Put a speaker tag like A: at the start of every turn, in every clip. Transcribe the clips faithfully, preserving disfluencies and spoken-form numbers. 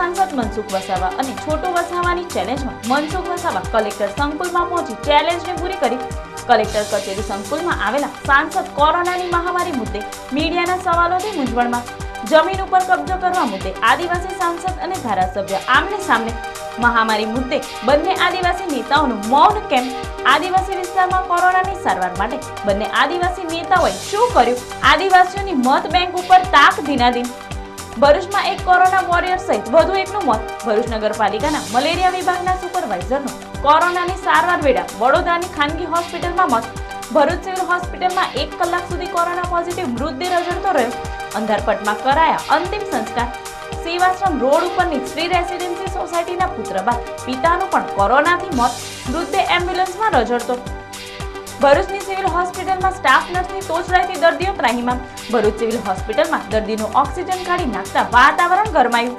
A: सांसद मनसुख वसावा અને છોટુ વસાવાની ચેલેન્જમાં મનસુખ વસાવા કલેક્ટર સંકુલમાં પહોંચી ચેલેન્જને પૂરી કરી। કલેક્ટર કચેરી સંકુલમાં આવેલા સાંસદ કોરોનાની મહામારી મુદ્દે મીડિયાના સવાલોથી મૂંઝવણમાં। જમીન ઉપર કબજો કરવા મુદ્દે આદિવાસી સાંસદ અને ધારાસભ્ય આમને સામને। મહામારી મુદ્દે બંને આદિવાસી નેતાઓનું મૌન કેમ? આદિવાસી વિસ્તારમાં કોરોનાની સારવાર માટે બંને આદિવાસી નેતાઓએ શું કર્યું? આદિવાસીઓની મત બેંક ઉપર તાક ધીનાધીન। ભરૂચમાં એક કોરોના વોરિયર સહિત વધુ એકનું મોત। ભરૂચ નગરપાલિકાના મલેરિયા વિભાગના સુપરવાઇઝરનું કોરોનાની સારવાર વેળા વડોદરાની ખાનગી હોસ્પિટલમાં મોત। ભરૂચ સિવિલ હોસ્પિટલમાં એક કલાક સુધી કોરોના પોઝિટિવ મૃતદેહ રજડતો રહ્યો। અંધારપટમાં કરાયા અંતિમ સંસ્કાર। સેવાશ્રમ રોડ ઉપરની શ્રી રેસિડેન્સી સોસાયટીના પુત્ર બાદ પિતાનું પણ કોરોનાથી મોત। મૃતદેહ એમ્બ્યુલન્સમાં રજડતો। ભરૂચની સિવિલ હોસ્પિટલમાં સ્ટાફ નર્સની તોછડાઈથી દર્દીઓ ત્રાહિમામ। ભરૂચ સિવિલ હોસ્પિટલમાં દર્દીનું ઓક્સિજન કાઢી નાખતા વાતાવરણ ગરમાયું।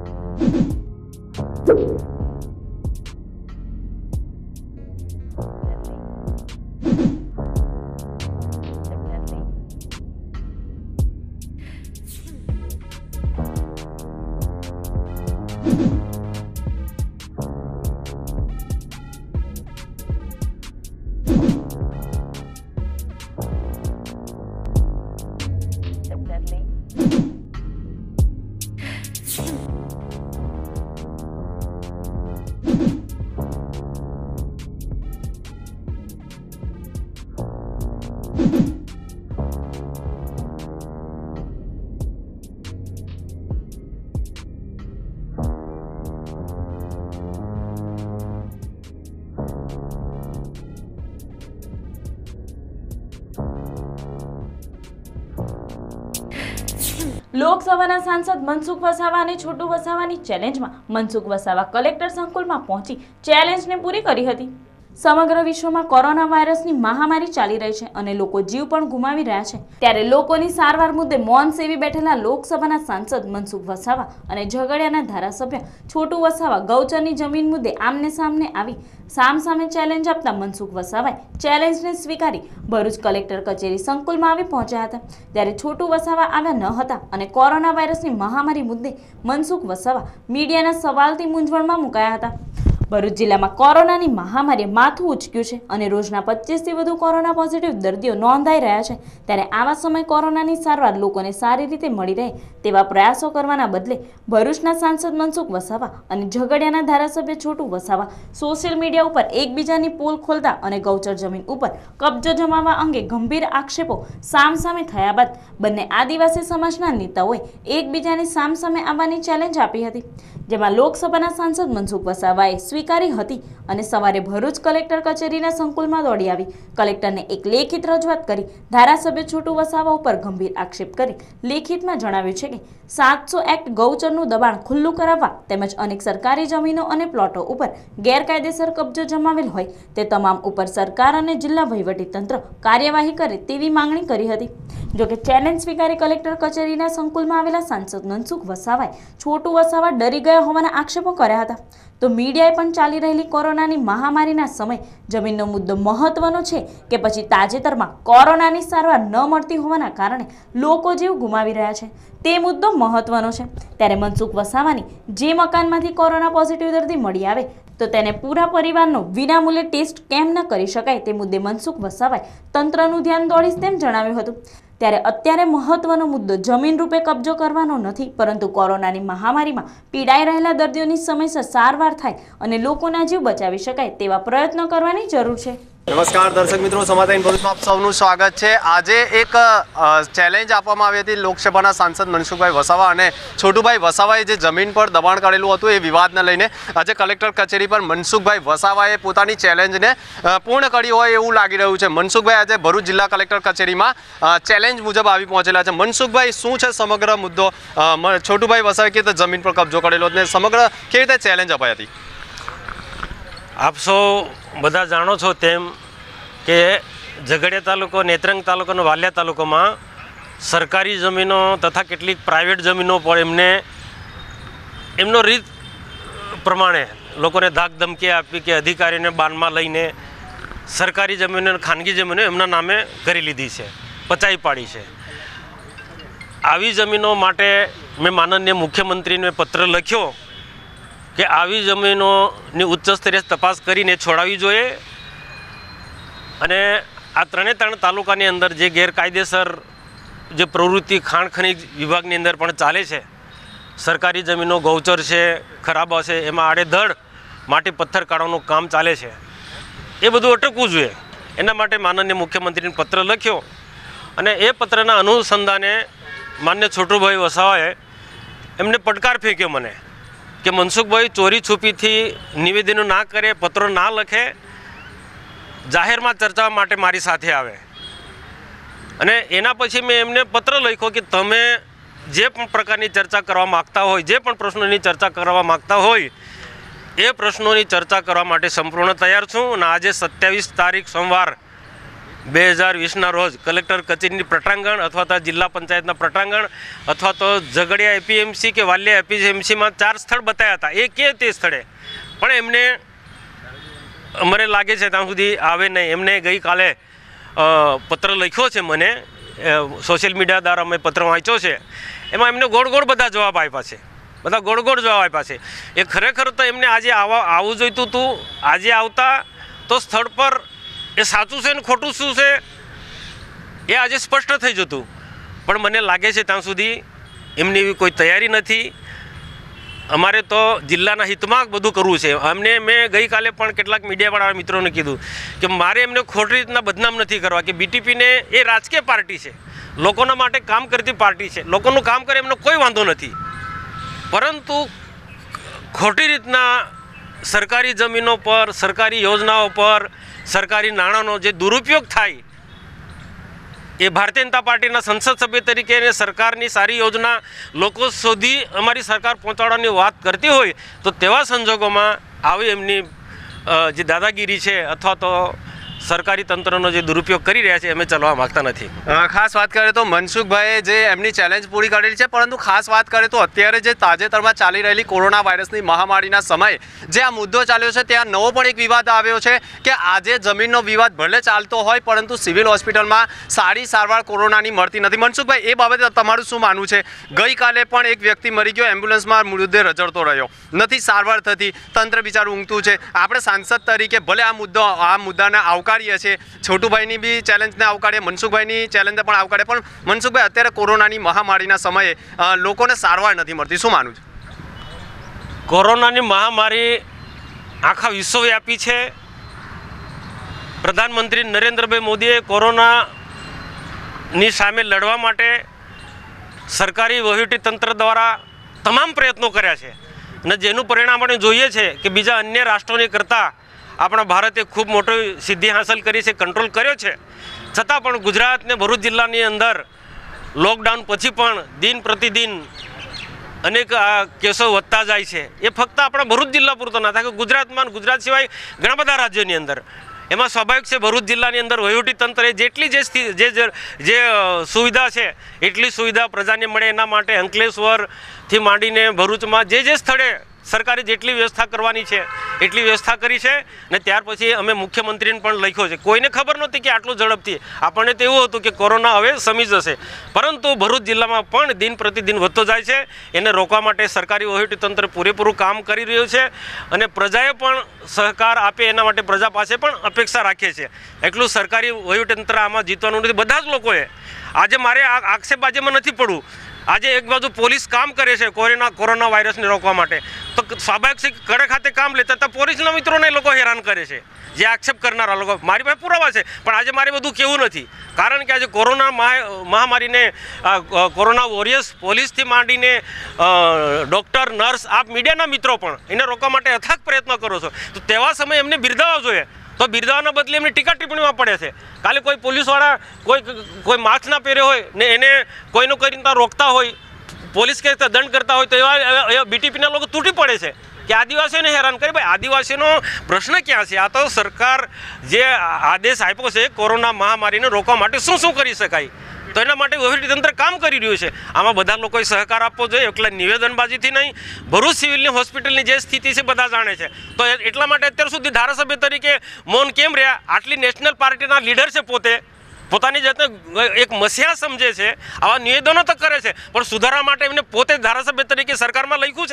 A: લોકસભાના સાંસદ મનસુખ વસાવા અને છોટુ વસાવાની ચેલેન્જમાં મનસુખ વસાવા કલેક્ટર સંકુલમાં પહોંચી ચેલેન્જને પૂરી કરી હતી। સમગ્ર વિશ્વમાં કોરોના વાયરસની મહામારી ચાલી રહી છે અને લોકો જીવ પણ ગુમાવી રહ્યા છે। ત્યારે લોકોની સારવાર મુદ્દે મૌન સેવી બેઠેલા લોકસભાના સાંસદ મનસુખ વસાવા અને ઝઘડિયાના ધારાસભ્ય છોટુ વસાવા ગૌચરની જમીન મુદ્દે આમને સામને આવી સામસામે ચેલેન્જ આપતા મનસુખ વસાવાએ ચેલેન્જને સ્વીકારી ભરૂચ કલેક્ટર કચેરી સંકુલમાં આવી પહોંચ્યા હતા। ત્યારે છોટુ વસાવા આવ્યા ન હતા અને કોરોના વાયરસની મહામારી મુદ્દે મનસુખ વસાવા મીડિયાના સવાલથી મૂંઝવણમાં મુકાયા હતા। ભરૂચ જિલ્લામાં કોરોનાની મહામારીએ માથું ઉચક્યું છે અને રોજના પચીસ થી વધુ કોરોના પોઝિટિવ દર્દીઓ નોંધાઈ રહ્યા છે। ત્યારે આવા સમય કોરોનાની સારવાર લોકોને સારી રીતે મળી રહે તેવા પ્રયાસો કરવાના બદલે ભરૂચના સાંસદ મનસુખ વસાવા અને ઝઘડિયાના ધારાસભ્ય છોટુ વસાવા સોશિયલ મીડિયા ઉપર એકબીજાની પોલ ખોલતા અને ગૌચર જમીન ઉપર કબજો જમાવવા અંગે ગંભીર આક્ષેપો સામસામે થયા બાદ બંને આદિવાસી સમાજના નેતાઓએ એકબીજાની સામસામે આવવાની ચેલેન્જ આપી હતી, જેમાં લોકસભાના સાંસદ મનસુખ વસાવાએ સ્વીકારી હતી અને સવારે ભરૂચ કલેક્ટર કચેરીના સંકુલમાં દોડી આવી કલેક્ટરને એક લેખિત રજૂઆત કરી ધારાસભ્ય છોટુ વસાવા ઉપર ગંભીર આક્ષેપ કરી લેખિતમાં જણાવ્યું છે કે સાતસો એક્ટ ગૌચરનું દબાણ ખુલ્લું કરાવવા તેમજ અનેક સરકારી જમીનો અને પ્લોટો ઉપર ગેરકાયદેસર કબજો જમાવેલ હોય તે તમામ ઉપર સરકાર અને જિલ્લા વહીવટીતંત્ર કાર્યવાહી કરે તેવી માંગણી કરી હતી। જોકે ચેલેન્જ સ્વીકારી કલેક્ટર કચેરીના સંકુલમાં આવેલા સાંસદ મનસુખ વસાવાએ છોટુ વસાવા ડરી ગયા હોવાના આક્ષેપો કર્યા હતા। તો મીડિયાએ પણ ચાલી રહેલી કોરોનાની મહામારીના સમય જમીનનો મુદ્દો મહત્વનો છે કે પછી તાજેતરમાં કોરોનાની સારવાર ન મળતી હોવાના કારણે લોકો જીવ ગુમાવી રહ્યા છે તે મુદ્દો મહત્વનો છે। ત્યારે મનસુખ વસાવાની જે મકાનમાંથી કોરોના પોઝિટિવ દર્દી મળી આવે તો તેને પૂરા પરિવારનો વિનામૂલ્યે ટેસ્ટ કેમ ન કરી શકાય તે મુદ્દે મનસુખ વસાવાએ તંત્રનું ધ્યાન દોડીશ તેમ જણાવ્યું હતું। ત્યારે અત્યારે મહત્વનો મુદ્દો જમીન રૂપે કબજો કરવાનો નથી, પરંતુ કોરોનાની મહામારીમાં પીડાઈ રહેલા દર્દીઓની સમયસર સારવાર થાય અને લોકોના જીવ બચાવી શકાય તેવા પ્રયત્નો કરવાની જરૂર છે।
B: નમસ્કાર દર્શક મિત્રો, સમાચાર ભરૂચમાં આપ સૌનું સ્વાગત છે। આજે એક ચેલેન્જ આપવામાં આવી હતી લોકસભાના સાંસદ મનસુખભાઈ વસાવા અને છોટુભાઈ વસાવાએ જે જમીન પર દબાણ કરેલું હતું એ વિવાદને લઈને આજે કલેક્ટર કચેરી પર મનસુખભાઈ વસાવાએ પોતાની ચેલેન્જને પૂર્ણ કરી હોય એવું લાગી રહ્યું છે। મનસુખભાઈ આજે ભરૂચ જિલ્લા કલેક્ટર કચેરીમાં ચેલેન્જ મુજબ આવી પહોંચેલા છે। મનસુખભાઈ, શું છે સમગ્ર મુદ્દો? છોટુભાઈ વસાવાએ કેવી રીતે જમીન પર કબજો કરેલો અને સમગ્ર કેવી રીતે ચેલેન્જ અપાઈ હતી?
C: આપ સૌ બધા જાણો છો તેમ કે ઝઘડિયા તાલુકો, નેત્રંગ તાલુકો અને વાલિયા તાલુકામાં સરકારી જમીનો તથા કેટલીક પ્રાઇવેટ જમીનો પર એમને એમનો રીત પ્રમાણે લોકોને ધાક ધમકી આપી કે અધિકારીને બાનમાં લઈને સરકારી જમીનો અને ખાનગી જમીનો એમના નામે કરી લીધી છે, પચાવી પાડી છે। આવી જમીનો માટે મેં માનનીય મુખ્યમંત્રીને પત્ર લખ્યો કે આવી જમીનોની ઉચ્ચ સ્તરીય તપાસ કરીને છોડાવવી જોઈએ અને આ ત્રણે ત્રણ તાલુકાની અંદર જે ગેરકાયદેસર જે પ્રવૃત્તિ ખાણ ખનીજ વિભાગની અંદર પણ ચાલે છે, સરકારી જમીનો ગૌચર છે, ખરાબ હશે, એમાં આડેધડ માટી પથ્થર કાઢવાનું કામ ચાલે છે, એ બધું અટકવું જોઈએ. એના માટે માનનીય મુખ્યમંત્રીને પત્ર લખ્યો અને એ પત્રના અનુસંધાને માન્ય છોટુભાઈ વસાવાએ એમને પડકાર ફેંક્યો મને કે મનસુખભાઈ ચોરી છુપીથી નિવેદનો ના કરે, પત્રો ના લખે, જાહેરમાં ચર્ચા માટે મારી સાથે આવે. અને એના પછી મેં એમને પત્ર લખ્યો કે તમે જે પણ પ્રકારની ચર્ચા કરવા માગતા હોય, જે પણ પ્રશ્નોની ચર્ચા કરવા માગતા હોય એ પ્રશ્નોની ચર્ચા કરવા માટે સંપૂર્ણ તૈયાર છું. અને આજે સત્યાવીસ તારીખ સોમવાર બે હજાર વીસના રોજ કલેક્ટર કચેરીની પ્રટાંગણ અથવા તો જિલ્લા પંચાયતના પ્રટાંગણ અથવા તો ઝઘડિયા એપીએમસી કે વાલિયા એપીએમસીમાં ચાર સ્થળ બતાવ્યા હતા. એ કે તે સ્થળે પણ એમને મને લાગે છે ત્યાં સુધી આવે નહીં. એમને ગઈકાલે પત્ર લખ્યો છે મને, સોશિયલ મીડિયા દ્વારા મેં પત્ર વાંચ્યો છે. એમાં એમને ગોળ ગોળ બધા જવાબ આપ્યા છે, બધા ગોળ ગોળ જવાબ આપ્યા છે. એ ખરેખર તો એમને આજે આવવા આવવું જોઈતું હતું. આજે આવતા તો સ્થળ પર એ સાચું છે ને ખોટું શું છે એ આજે સ્પષ્ટ થઈ જતું. પણ મને લાગે છે ત્યાં સુધી એમની એવી કોઈ તૈયારી નથી. અમારે તો જિલ્લાના હિતમાં બધું કરવું છે. અમને મેં ગઈકાલે પણ કેટલાક મીડિયાવાળા મિત્રોને કીધું કે મારે એમને ખોટી રીતના બદનામ નથી કરવા, કે બીટીપીને એ રાજકીય પાર્ટી છે, લોકોના માટે કામ કરતી પાર્ટી છે, લોકોનું કામ કરે એમનો કોઈ વાંધો નથી. પરંતુ ખોટી રીતના સરકારી જમીનો પર, સરકારી યોજનાઓ પર સરકારી નાણાંનો જે દુરુપયોગ થાય એ ભારતીય જનતા પાર્ટીના સંસદ સભ્ય તરીકે અને સરકારની સારી યોજના લોકો સુધી અમારી સરકાર પહોંચાડવાની વાત કરતી હોય તો તેવા સંજોગોમાં આવી એમની જે દાદાગીરી છે અથવા તો સરકારી તંત્રનો જે દુરુપયોગ કરી રહ્યા છે અમે ચલાવવા માગતા નથી.
B: ખાસ વાત કરીએ તો મનસુખભાઈએ જે એમની ચેલેન્જ પૂરી કરેલી છે, પરંતુ ખાસ વાત કરીએ તો અત્યારે જે તાજેતરમાં ચાલી રહેલી કોરોના વાયરસની મહામારીના સમયે જે આ મુદ્દો ચાલ્યો છે ત્યાં નવો પણ એક વિવાદ આવ્યો છે કે આજે જમીનનો વિવાદ ભલે ચાલતો હોય પરંતુ સિવિલ હોસ્પિટલમાં સારી સારવાર કોરોનાની મળતી નથી. મનસુખભાઈ, એ બાબતે તમારું શું માનવું છે? ગઈકાલે પણ એક વ્યક્તિ મરી ગયો, એમ્બ્યુલન્સમાં મૃતદેહ રજડતો રહ્યો, નથી સારવાર થતી, તંત્ર બિચારું ઊંઘતું છે. આપણે સાંસદ તરીકે ભલે આ મુદ્દો આ મુદ્દાને આવકાર છે, છોટુભાઈની બી ચેલેન્જને આવકારીએ, મનસુખભાઈની ચેલેન્જને પણ આવકારીએ, પણ મનસુખભાઈ અત્યારે કોરોનાની મહામારીના સમયે લોકોને સારવાર નથી મળતી, શું માનવું છે?
C: કોરોનાની મહામારી આખા વિશ્વવ્યાપી છે. પ્રધાનમંત્રી નરેન્દ્રભાઈ મોદીએ કોરોનાની સામે લડવા માટે સરકારી વહીવટી તંત્ર દ્વારા તમામ પ્રયત્નો કર્યા છે અને જેનું પરિણામ આપણે જોઈએ છે કે બીજા અન્ય રાષ્ટ્રોની કરતાં આપણા ભારતે ખૂબ મોટી સિદ્ધિ હાંસલ કરી છે, કંટ્રોલ કર્યો છે. છતાં પણ ગુજરાત ને ભરૂચ જિલ્લાની અંદર લોકડાઉન પછી પણ દિન પ્રતિદિન અનેક કેસો વધતા જાય છે. એ ફક્ત આપણા ભરૂચ જિલ્લા પૂરતો ના થાય, ગુજરાતમાં ગુજરાત સિવાય ઘણા બધા રાજ્યોની અંદર. એમાં સ્વાભાવિક છે ભરૂચ જિલ્લાની અંદર વહીવટી તંત્રે જેટલી જે જે જે સુવિધા છે એટલી સુવિધા પ્રજાને મળે એના માટે અંકલેશ્વરથી માંડીને ભરૂચમાં જે જે સ્થળે સરકારે જેટલી વ્યવસ્થા કરવાની છે એટલી વ્યવસ્થા કરી છે. ને ત્યાર પછી અમે મુખ્યમંત્રીને પણ લખ્યો છે. કોઈને ખબર નહોતી કે આટલું ઝડપથી, આપણને તો એવું હતું કે કોરોના હવે સમી જશે, પરંતુ ભરૂચ જિલ્લામાં પણ દિન પ્રતિદિન વધતો જાય છે. એને રોકવા માટે સરકારી વહીવટીતંત્ર પૂરેપૂરું કામ કરી રહ્યું છે અને પ્રજાએ પણ સહકાર આપે એના માટે પ્રજા પાસે પણ અપેક્ષા રાખીએ છીએ. એટલું સરકારી વહીવટીતંત્ર આમાં જીતવાનું નથી. બધા જ લોકોએ આજે મારે આ આક્ષેપબાજીમાં નથી પડવું. આજે એક બાજુ પોલીસ કામ કરે છે કોરોના કોરોના વાયરસને રોકવા માટે, તો સ્વાભાવિક છે કે કડક હાથે કામ લેતા તો પોલીસના મિત્રોને લોકો હેરાન કરે છે, જે આક્ષેપ કરનારા લોકો. મારી પાસે પુરાવા છે, પણ આજે મારે બધું કહેવું નથી, કારણ કે આજે કોરોના મહામારીને કોરોના વોરિયર્સ પોલીસથી માંડીને ડૉક્ટર, નર્સ, આપ મીડિયાના મિત્રો પણ એને રોકવા માટે અથાગ પ્રયત્ન કરો છો, તો તેવા સમયે એમને બિરદાવવા જોઈએ. તો બિરદાવાના બદલે એમને ટીકા ટિપ્પણીમાં પડે છે. કાલે કોઈ પોલીસવાળા કોઈ કોઈ માસ્ક ના પહેર્યો હોય ને એને કોઈનું કોઈ રીતના રોકતા હોય, પોલીસ કે દંડ કરતા હોય તો એવા બીટીપીના લોકો તૂટી પડે છે કે આદિવાસીઓને હેરાન કરે. ભાઈ, આદિવાસીનો પ્રશ્ન ક્યાં છે? આ તો સરકાર જે આદેશ આપ્યો છે કોરોના મહામારીને રોકવા માટે શું શું કરી શકાય, તો એના માટે વહીવટીતંત્ર કામ કરી રહ્યું છે. આમાં બધા લોકોએ સહકાર આપવો જોઈએ, એકલા નિવેદનબાજીથી નહીં. ભરૂચ સિવિલની હોસ્પિટલની જે સ્થિતિ છે બધા જાણે છે, તો એટલા માટે અત્યાર સુધી ધારાસભ્ય તરીકે મૌન કેમ રહ્યા? આટલી નેશનલ પાર્ટીના લીડર છે, પોતે પોતાની જાતને એક મસીહા સમજે છે, આવા નિવેદનો તો કરે છે, પણ સુધારા માટે એમને પોતે ધારાસભ્ય તરીકે સરકારમાં લખ્યું છે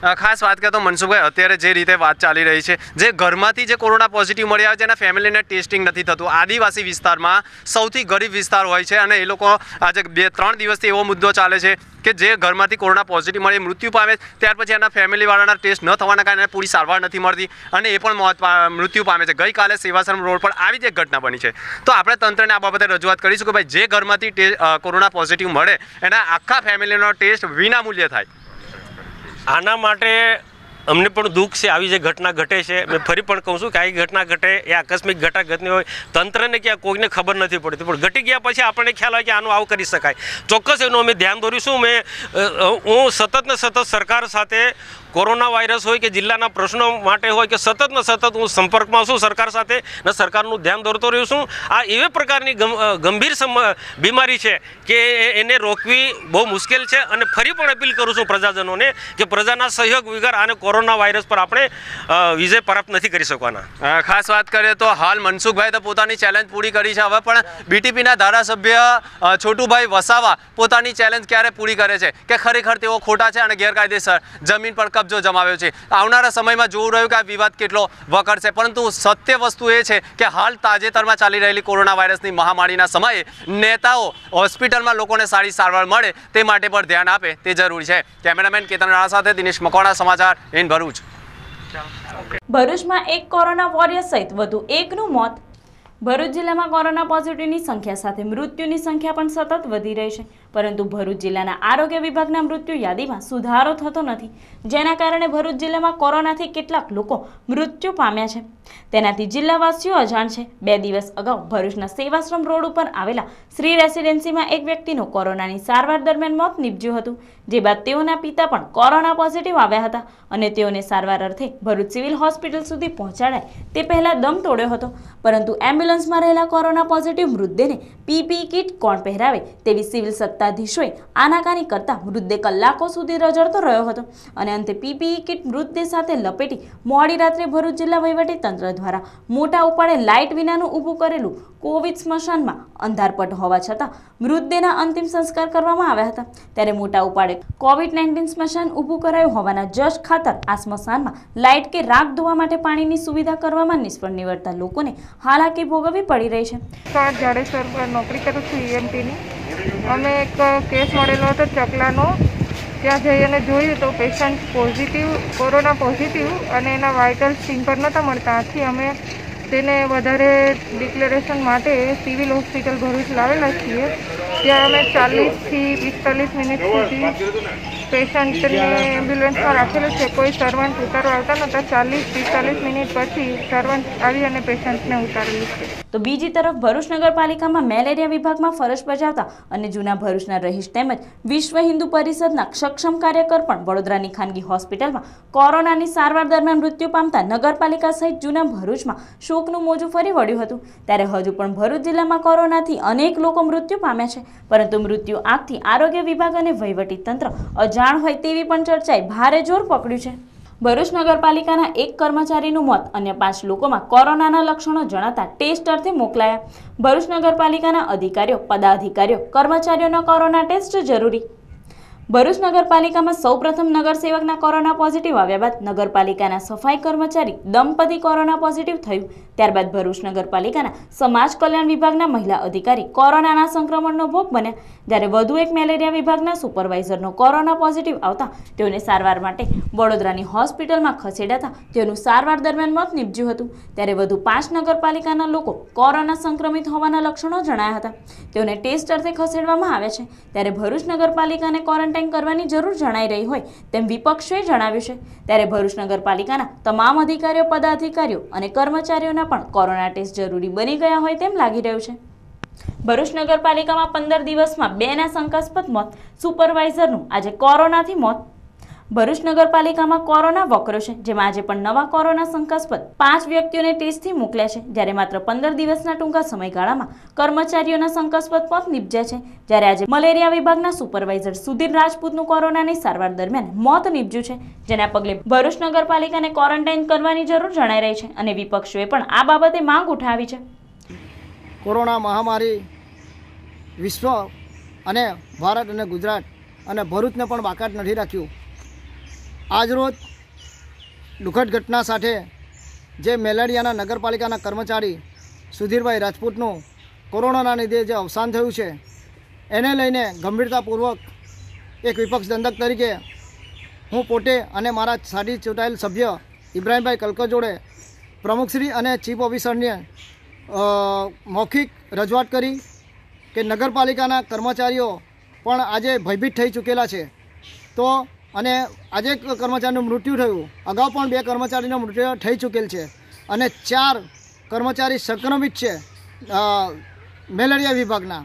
B: ખાસ વાત કરીએ તો મનસુખભાઈ અત્યારે જે રીતે વાત ચાલી રહી છે, જે ઘરમાંથી જે કોરોના પોઝિટિવ મળી આવે છે એના ફેમિલીને ટેસ્ટિંગ નથી થતું. આદિવાસી વિસ્તારમાં સૌથી ગરીબ વિસ્તાર હોય છે અને એ લોકો આજે બે ત્રણ દિવસથી એવો મુદ્દો ચાલે છે કે જે ઘરમાંથી કોરોના પોઝિટિવ મળી મૃત્યુ પામે ત્યાર પછી એના ફેમિલીવાળાના ટેસ્ટ ન થવાના કારણે પૂરી સારવાર નથી મળતી અને એ પણ મોત મૃત્યુ પામે છે. ગઈકાલે સેવાશ્રમ રોડ પર આવી જ એક ઘટના બની છે. તો આપણે તંત્રને આ બાબતે રજૂઆત કરીશું કે ભાઈ જે ઘરમાંથી કોરોના પોઝિટિવ મળે એના આખા ફેમિલીનો ટેસ્ટ વિના મૂલ્યે થાય.
C: આના માટે અમને પણ દુઃખ છે. આવી જે ઘટના ઘટે છે, મેં ફરી પણ કહું છું કે આવી ઘટના ઘટે એ આકસ્મિક ઘટના ઘટની હોય, તંત્રને ક્યાં કોઈને ખબર નથી પડતી, પણ ઘટી ગયા પછી આપણને ખ્યાલ આવે કે આનું આવું કરી શકાય. ચોક્કસ એનું અમે ધ્યાન દોરીશું. મેં હું સતત ને સતત સરકાર સાથે કોરોના વાયરસ હોય કે જિલ્લાના પ્રશ્નો માટે હોય કે સતત ને સતત હું સંપર્કમાં છું સરકાર સાથે ને સરકારનું ધ્યાન દોરતો રહ્યો છું. આ એવી પ્રકારની ગંભીર બીમારી છે કે એને રોકવી બહુ મુશ્કેલ છે અને ફરી પણ અપીલ કરું છું પ્રજાજનોને કે પ્રજાના સહયોગ વગર આને કોરોના વાયરસ પર આપણે વિજય પ્રાપ્ત નથી કરી શકવાના.
B: ખાસ વાત કરીએ તો હાલ મનસુખભાઈ તો પોતાની ચેલેન્જ પૂરી કરી છે. હવે પણ બીટીપીના ધારાસભ્ય છોટુભાઈ વસાવા પોતાની ચેલેન્જ ક્યારે પૂરી કરે છે કે ખરેખર તેઓ ખોટા છે અને ગેરકાયદેસર જમીન પર કબજો જમાવ્યો છે. આવનારા સમયમાં જોવું રહ્યું કે આ વિવાદ કેટલો વકરશે, પરંતુ સત્ય વસ્તુ એ છે કે હાલ તાજેતરમાં ચાલી રહેલી કોરોના વાયરસની મહામારીના સમયે નેતાઓ હોસ્પિટલમાં લોકોને સારી સારવાર મળે તે માટે પણ ધ્યાન આપે તે જરૂરી છે. કેમેરામેન કેતન રાણા સાથે દિનેશ મકવાણા, સમાચાર ઇન ભરૂચ.
A: ભરૂચમાં એક કોરોના વોરિયર સહિત વધુ એકનું મોત. ભરૂચ જિલ્લામાં કોરોના પોઝિટિવની સંખ્યા સાથે મૃત્યુની સંખ્યા પણ સતત વધી રહી છે, પરંતુ ભરૂચ જિલ્લાના આરોગ્ય વિભાગના મૃત્યુ યાદીમાં સુધારો થતો નથી, જેના કારણે ભરૂચ જિલ્લામાં કોરોનાથી કેટલાક લોકો મૃત્યુ પામ્યા છે. તેનાથી જિલ્લાવાસીઓ અજાણ છે. બે દિવસ અગાઉ ભરૂચના સેવાશ્રમ રોડ ઉપર આવેલા શ્રી રેસિડેન્સીમાં એક વ્યક્તિનું કોરોનાની સારવાર દરમિયાન મોત નીપજ્યું હતું, જે બાદ તેઓના પિતા પણ કોરોના પોઝિટિવ આવ્યા હતા અને તેઓને સારવાર અર્થે ભરૂચ સિવિલ હોસ્પિટલ સુધી પહોંચાડાય તે પહેલા દમ તોડ્યો હતો, પરંતુ એમ્બ્યુલન્સમાં રહેલા કોરોના પોઝિટિવ મૃતદેહને પીપીઈ કિટ કોણ પહેરાવે તેવી સિવિલ સત્તાધીશોએ આનાકાની કરતા મૃતદેહ કલાકો સુધી રઝળતો રહ્યો હતો અને અંતે પીપીઈ કિટ મૃતદેહ સાથે લપેટી મોડી રાત્રે ભરૂચ જિલ્લા વહીવટી તંત્ર દ્વારા મોટા ઉપાડે લાઇટ વિનાનું ઊભું કરેલું કોવિડ સ્મશાનમાં અંધારપટ હોવા છતાં મૃતદેહના અંતિમ સંસ્કાર કરવામાં આવ્યા હતા. ત્યારે મોટા ઉપાડે કોવિડ નાઇન્ટીન સ્મશાન ઊભું કરાયું હોવાના જશ ખાતર આ સ્મશાનમાં લાઇટ કે રાખ ધોવા માટે પાણીની સુવિધા કરવામાં નિષ્ફળ નીવડતા લોકોને હાલાકી ભોગવવી પડી રહી છે.
D: જાડેશ્વર પર નોકરી કરું છું ઈએમટીની. અમે એક કેસ મળેલો હતો ચકલાનો. ત્યાં જઈ અને જોયું તો પેશન્ટ પોઝિટિવ કોરોના પોઝિટિવ અને એના વાઇટલ સ્ટીમ પર નહોતા મળતા. આથી અમે તેને વધારે ડિક્લેરેશન માટે સિવિલ હોસ્પિટલ ભરૂચ લાવેલા છીએ. ત્યાં અમે ચાલીસથી પિસ્તાલીસ મિનિટ સુધી પેશન્ટને એમ્બ્યુલન્સમાં રાખેલું છે. કોઈ સર્વન્ટ ઉતારવા આવતા નહોતા. ચાલીસ પિસ્તાલીસ મિનિટ પછી સર્વન્ટ આવી અને પેશન્ટને ઉતારેલું છે.
A: તો બીજી તરફ ભરૂચ નગરપાલિકામાં મેલેરિયા વિભાગમાં ફરજ બજાવતા અને જૂના ભરૂચના રહીશ તેમજ વિશ્વ હિન્દુ પરિષદના સક્ષમ કાર્યકર પણ વડોદરાની ખાનગી હોસ્પિટલમાં કોરોનાની સારવાર દરમિયાન મૃત્યુ પામતા નગરપાલિકા સહિત જૂના ભરૂચમાં શોકનું મોજું ફરી વળ્યું હતું. ત્યારે હજુ પણ ભરૂચ જિલ્લામાં કોરોનાથી અનેક લોકો મૃત્યુ પામ્યા છે, પરંતુ મૃત્યુ આંકથી આરોગ્ય વિભાગ અને વહીવટી તંત્ર અજાણ હોય તેવી પણ ચર્ચાએ ભારે જોર પકડ્યું છે. ભરૂચ નગરપાલિકાના એક કર્મચારીનું મોત, અન્ય પાંચ લોકોમાં કોરોનાના લક્ષણો જણાતા ટેસ્ટ અર્થે મોકલાયા. ભરૂચ નગરપાલિકાના અધિકારીઓ, પદાધિકારીઓ, કર્મચારીઓના કોરોના ટેસ્ટ જરૂરી. ભરૂચ નગરપાલિકામાં સૌપ્રથમ નગરસેવકના કોરોના પોઝિટિવ આવ્યા બાદ નગરપાલિકાના સફાઈ કર્મચારી દંપતી કોરોના પોઝિટિવ થયું. ત્યારબાદ ભરૂચ નગરપાલિકાના સમાજ કલ્યાણ વિભાગના મહિલા અધિકારી કોરોનાના સંક્રમણનો ભોગ બન્યા. જ્યારે વધુ એક મેલેરિયા વિભાગના સુપરવાઇઝરનો કોરોના પોઝિટિવ આવતા તેઓને સારવાર માટે વડોદરાની હોસ્પિટલમાં ખસેડાતા તેઓનું સારવાર દરમિયાન મોત નીપજ્યું હતું. ત્યારે વધુ પાંચ નગરપાલિકાના લોકો કોરોના સંક્રમિત હોવાના લક્ષણો જણાયા હતા. તેઓને ટેસ્ટ અર્થે ખસેડવામાં આવ્યા છે. ત્યારે ભરૂચ નગરપાલિકાને ક્વોરન્ટાઇન કરવાની જરૂર જણાઈ રહી હોય તેમ વિપક્ષોએ જણાવ્યું છે. ત્યારે ભરૂચ નગરપાલિકાના તમામ અધિકારીઓ, પદાધિકારીઓ અને કર્મચારીઓના પણ કોરોના ટેસ્ટ જરૂરી બની ગયા હોય તેમ લાગી રહ્યું છે. ભરૂચ નગરપાલિકામાં પંદર દિવસમાં બે ના શંકાસ્પદ મોત, સુપરવાઇઝરનું આજે કોરોનાથી મોત. ભરૂચ નગરપાલિકામાં કોરોના વકરો છે, જેમાં આજે પણ નવા કોરોના શંકાસ્પદ પાંચ વ્યક્તિઓને ટેસ્ટથી મોકલ્યા છે. જ્યારે માત્ર પંદર દિવસના ટૂંકા સમયગાળામાં કર્મચારીઓના શંકાસ્પદ મોત નીપજ્યા છે. જ્યારે આજે મલેરિયા વિભાગના સુપરવાઇઝર સુધીર રાજપૂતનું કોરોનાની સારવાર દરમિયાન મોત નીપજ્યું છે, જેના પગલે ભરૂચ નગરપાલિકાને ક્વોરન્ટાઇન કરવાની જરૂર જણાઈ રહી છે અને વિપક્ષોએ પણ આ બાબતે માંગ ઉઠાવી છે.
E: કોરોના મહામારી વિશ્વ અને ભારત અને ગુજરાત અને ભરૂચને પણ બાકાત નથી રાખ્યું. આજરોજ દુઃખદ ઘટના સાથે જે મેલડિયાના નગરપાલિકાના કર્મચારી સુધીરભાઈ રાજપૂતનું કોરોનાના લીધે જે અવસાન થયું છે એને લઈને ગંભીરતાપૂર્વક એક વિપક્ષ દંડક તરીકે હું પોતે અને મારા સાથી ચૂંટાયેલ સભ્ય ઇબ્રાહીમભાઈ કલકર જોડે પ્રમુખશ્રી અને ચીફ ઓફિસરને મૌખિક રજૂઆત કરી કે નગરપાલિકાના કર્મચારીઓ પણ આજે ભયભીત થઈ ચૂકેલા છે. તો અને આજે એક કર્મચારીનું મૃત્યુ થયું, અગાઉ પણ બે કર્મચારીનું મૃત્યુ થઈ ચૂકેલ છે અને ચાર કર્મચારી સંક્રમિત છે મેલેરિયા વિભાગના.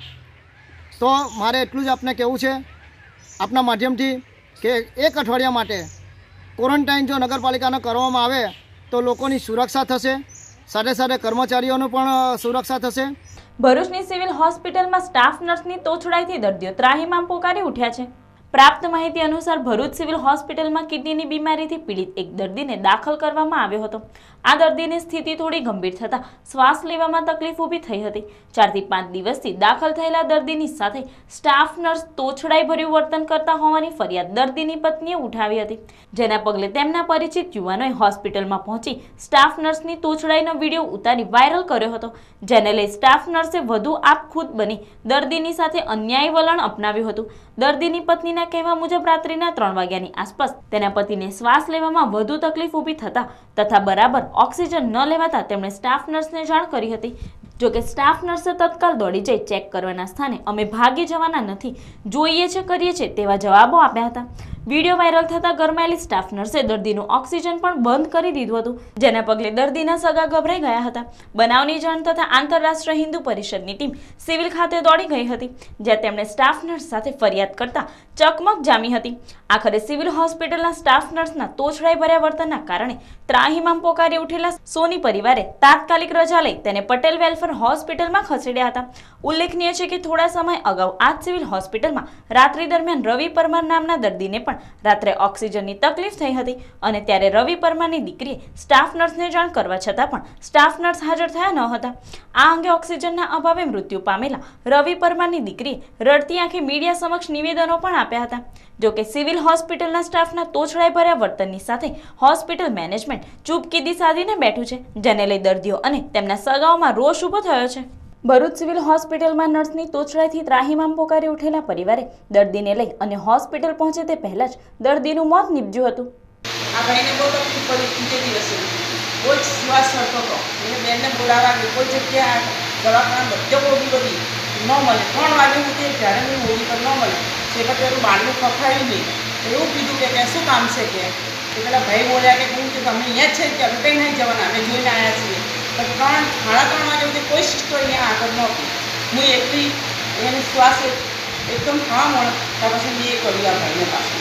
E: તો મારે એટલું જ આપને કહેવું છે આપના માધ્યમથી કે એક અઠવાડિયા માટે ક્વોરન્ટાઇન જો નગરપાલિકાનો કરવામાં આવે તો લોકોની સુરક્ષા થશે, સાથે સાથે કર્મચારીઓનું પણ સુરક્ષા થશે.
A: ભરૂચની સિવિલ હોસ્પિટલમાં સ્ટાફ નર્સની તોછડાઈથી દર્દીઓ ત્રાહિમામ પોકારી ઉઠ્યા છે. પ્રાપ્ત માહિતી અનુસાર ભરૂચ સિવિલ હોસ્પિટલમાં કિડનીની બીમારીથી પીડિત એક દર્દીને દાખલ કરવામાં આવ્યો હતો. આ દર્દીની સ્થિતિ થોડી ગંભીર થતાં શ્વાસ લેવામાં તકલીફ ઊભી થઈ હતી. ચારથી પાંચ દિવસથી દાખલ થયેલા દર્દીની સાથે સ્ટાફ નર્સ તોછડાઈભર્યું વર્તન કરતા હોવાની ફરિયાદ દર્દીની પત્નીએ ઉઠાવી હતી, જેના પગલે તેમના પરિચિત યુવાનોએ હોસ્પિટલમાં પહોંચી સ્ટાફ નર્સની તોછડાઈનો વિડીયો ઉતારી વાયરલ કર્યો હતો, જેને લઈ સ્ટાફ નર્સે વધુ આપખુદ બની દર્દીની સાથે અન્યાયી વલણ અપનાવ્યું હતું. દર્દીની પત્નીના કહેવા મુજબ રાત્રિના ત્રણ વાગ્યાની આસપાસ તેના પતિને શ્વાસ લેવામાં વધુ તકલીફ ઊભી થતા તથા બરાબર ઓક્સિજન ન લેવાતા તેમણે સ્ટાફ નર્સને જાણ કરી હતી. જોકે સ્ટાફ નર્સે તત્કાલ દોડી જઈ ચેક કરવાના સ્થાને અમે ભાગી જવાના નથી, જોઈએ છે કરીએ છે તેવા જવાબો આપ્યા હતા. વિડીયો વાયરલ થતા ગરમાયેલી સ્ટાફ નર્સે દર્દીનું ઓક્સિજન પણ બંધ કરી દીધું હતું, જેના પગલે દર્દીના સગા ગભરાઈ ગયા હતા. બનાવની જાણ થતાં આંતરરાષ્ટ્રીય હિન્દુ પરિષદની ટીમ સિવિલ ખાતે દોડી ગઈ હતી, જ્યાં તેમણે સ્ટાફ નર્સ સાથે ફરિયાદ કરતા ચકમક જામી હતી. આખરે સિવિલ હોસ્પિટલના સ્ટાફ નર્સના તોછડાઈ ભર્યા વર્તનના કારણે ત્રાહિમામ પોકારી ઉઠેલા સોની પરિવારે તાત્કાલિક રજા લઈ તેને પટેલ વેલફેર હોસ્પિટલમાં ખસેડ્યા હતા. ઉલ્લેખનીય છે કે થોડા સમય અગાઉ આ સિવિલ હોસ્પિટલમાં રાત્રિ દરમિયાન રવિ પરમાર નામના દર્દીને પણ રાત્રે ઓક્સિજનની તકલીફ થઈ હતી અને ત્યારે રવિ પરમારની દીકરીએ સ્ટાફ નર્સને જાણ કરવા છતાં પણ સ્ટાફ નર્સ હાજર થયા ન હતા. આ અંગે ઓક્સિજનના અભાવે મૃત્યુ પામેલા રવિ પરમારની દીકરીએ રડતી આંખે મીડિયા સમક્ષ નિવેદનો પણ આપ્યા હતા. જોકે સિવિલ હોસ્પિટલના સ્ટાફના તોછડાઈ ભર્યા વર્તનની સાથે હોસ્પિટલ મેનેજમેન્ટ ચૂપકીદી સાધીને બેઠું છે, જેને લઈ દર્દીઓ અને તેમના સગાઓમાં રોષ ઊભો થયો છે. ભરૂચ સિવિલ હોસ્પિટલમાં નર્સની તોછડાઈથી ત્રાહિમામ પોકારી ઉઠેલા પરિવારે દર્દીને લઈ અને હોસ્પિટલ પહોંચે તે પહેલા જ દર્દીનું મોત નીપજ્યું હતું.
F: આ ભાઈને બહુ તકલીફ પડી, ત્રીજે દિવસે બહુ જ શ્વાસ ચડતો હતો. એટલે બેનને બોલાવવા ગઈ, કોઈ જગ્યાએ દવાખાના બધે ઓળી બધી ન મળે. ત્રણ વાગે હું તે જ્યારે મેં ઓળી પર ન મળે છેલ્લે પેલું બારનું ખખાયું નહીં, એવું કીધું કે શું કામ છે કે પેલા ભાઈ બોલ્યા કે હું કે તમે અહીંયા જ છે કે અમે કંઈ નહીં જવાના, અમે જોઈને આવ્યા છીએ. પણ ત્રણ સાડા ત્રણ વાગે સુધી કોઈ સિસ્ટર અહીંયા આગળ નહોતી. હું એકલી એને શ્વાસ એકદમ થવા મળે ત્યાં પછી મેં એ કર્યું આ ભાઈને પાછું.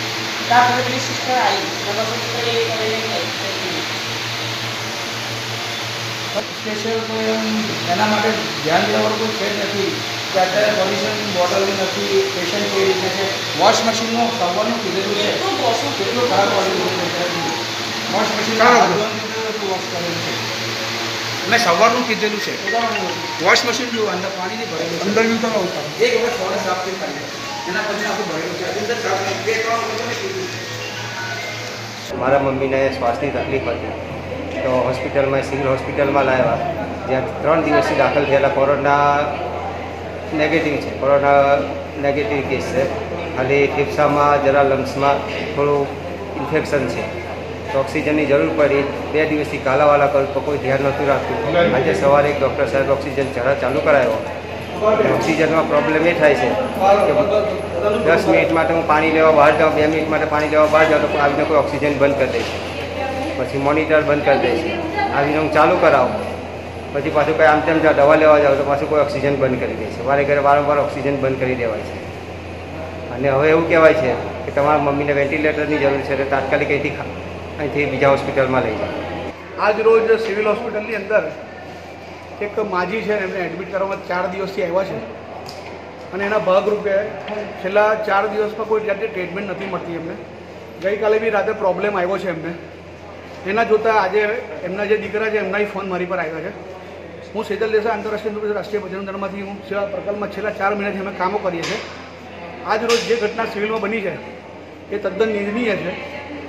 F: ત્યાં પછી પેલી સિસ્ટર આવી પછી એ કરીને
G: સ્પેશિયલ કોઈ એના માટે ધ્યાન દેવાનું કોઈ છે જ નથી કે અત્યારે પોલ્યુશન બોટલ નથી, પેશન્ટ કેવી રીતે છે. વોશ મશીનનું સવારનું કીધેલું છે કેટલું ખરાબ પોલ્યુશન છે. વોશ મશીન વોશ કરેલું છે, મેં સવારનું કીધેલું છે. વોશ મશીન જો અંદર પાણીથી ભરેલું અંદર તો એક વખત થોડા સાફ થઈ ખાલી એના પછી આખું ભરેલું છે. અંદર સાફ બે ત્રણ વખત કીધું.
H: મારા મમ્મીને શ્વાસની તકલીફ હતી તો હોસ્પિટલમાં સિવિલ હોસ્પિટલમાં લાવ્યા, જ્યાં ત્રણ દિવસથી દાખલ થયેલા. કોરોના નેગેટિવ છે, કોરોના નેગેટિવ કેસ છે. ખાલી ફેફસામાં જરા લંગ્સમાં થોડું ઇન્ફેક્શન છે તો ઓક્સિજનની જરૂર પડી. બે દિવસથી કાલાવાલા કરું તો કોઈ ધ્યાન નહોતું રાખતું. આજે સવારે એક ડૉક્ટર સાહેબ ઓક્સિજન ચઢા ચાલુ કરાવ્યો. ઓક્સિજનમાં પ્રોબ્લેમ એ થાય છે કે દસ મિનિટ માટે હું પાણી લેવા બહાર જાઉં, બે મિનિટ માટે પાણી લેવા બહાર જાઉં તો આવીને કોઈ ઓક્સિજન બંધ કરી દે છે, પછી મોનિટર બંધ કરી દે છે. આવીને હું ચાલુ કરાવું પછી પાછું કંઈ આમ તેમ દવા લેવા જાઉં તો પાછું કોઈ ઓક્સિજન બંધ કરી દે છે. વારે ઘરે વારંવાર ઓક્સિજન બંધ કરી દેવાય છે. અને હવે એવું કહેવાય છે કે તમારા મમ્મીને વેન્ટિલેટરની જરૂર છે તો તાત્કાલિક અહીંથી અહીંથી બીજા હોસ્પિટલમાં લઈ જાઓ.
G: આજ રોજ સિવિલ હોસ્પિટલની અંદર એક માજી છે, એમને એડમિટ કરવામાં ચાર દિવસથી આવ્યા છે અને એના ભાગરૂપે છેલ્લા ચાર દિવસમાં કોઈ જાતની ટ્રીટમેન્ટ નથી મળતી એમને. ગઈકાલે બી રાતે પ્રોબ્લેમ આવ્યો છે એમને. એના જોતાં આજે એમના જે દીકરા છે એમના ફોન મારી પર આવ્યા છે. હું સેજલ દેસાઈ આંતરરાષ્ટ્રીય રાષ્ટ્રીય ભજન દળમાંથી હું સેવા પ્રકલ્પમાં છેલ્લા ચાર મહિનાથી અમે કામો કરીએ છીએ. આજ રોજ જે ઘટના સિવિલમાં બની છે એ તદ્દન નિંદનીય છે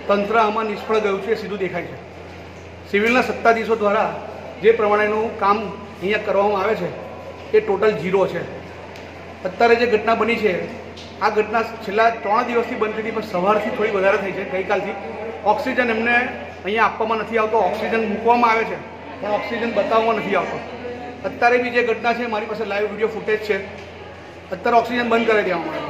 I: તંત્ર આમાં નિષ્ફળ ગયું છે એ સીધું દેખાય છે. સિવિલના સત્તાધીશો દ્વારા જે પ્રમાણેનું કામ અહીંયા કરવામાં આવે છે એ ટોટલ ઝીરો છે. અત્યારે જે ઘટના બની છે આ ઘટના છેલ્લા ત્રણ દિવસથી બનતી હતી, પણ સવારથી થોડી વધારે થઈ છે. ગઈકાલથી ઓક્સિજન એમને અહીંયા આપવામાં નથી આવતો. ઓક્સિજન મૂકવામાં આવે છે પણ ઓક્સિજન બતાવવામાં નથી આવતો. અત્યારે બી જે ઘટના છે મારી પાસે લાઈવ વિડીયો ફૂટેજ છે. અત્યારે ઓક્સિજન બંધ કરી દેવામાં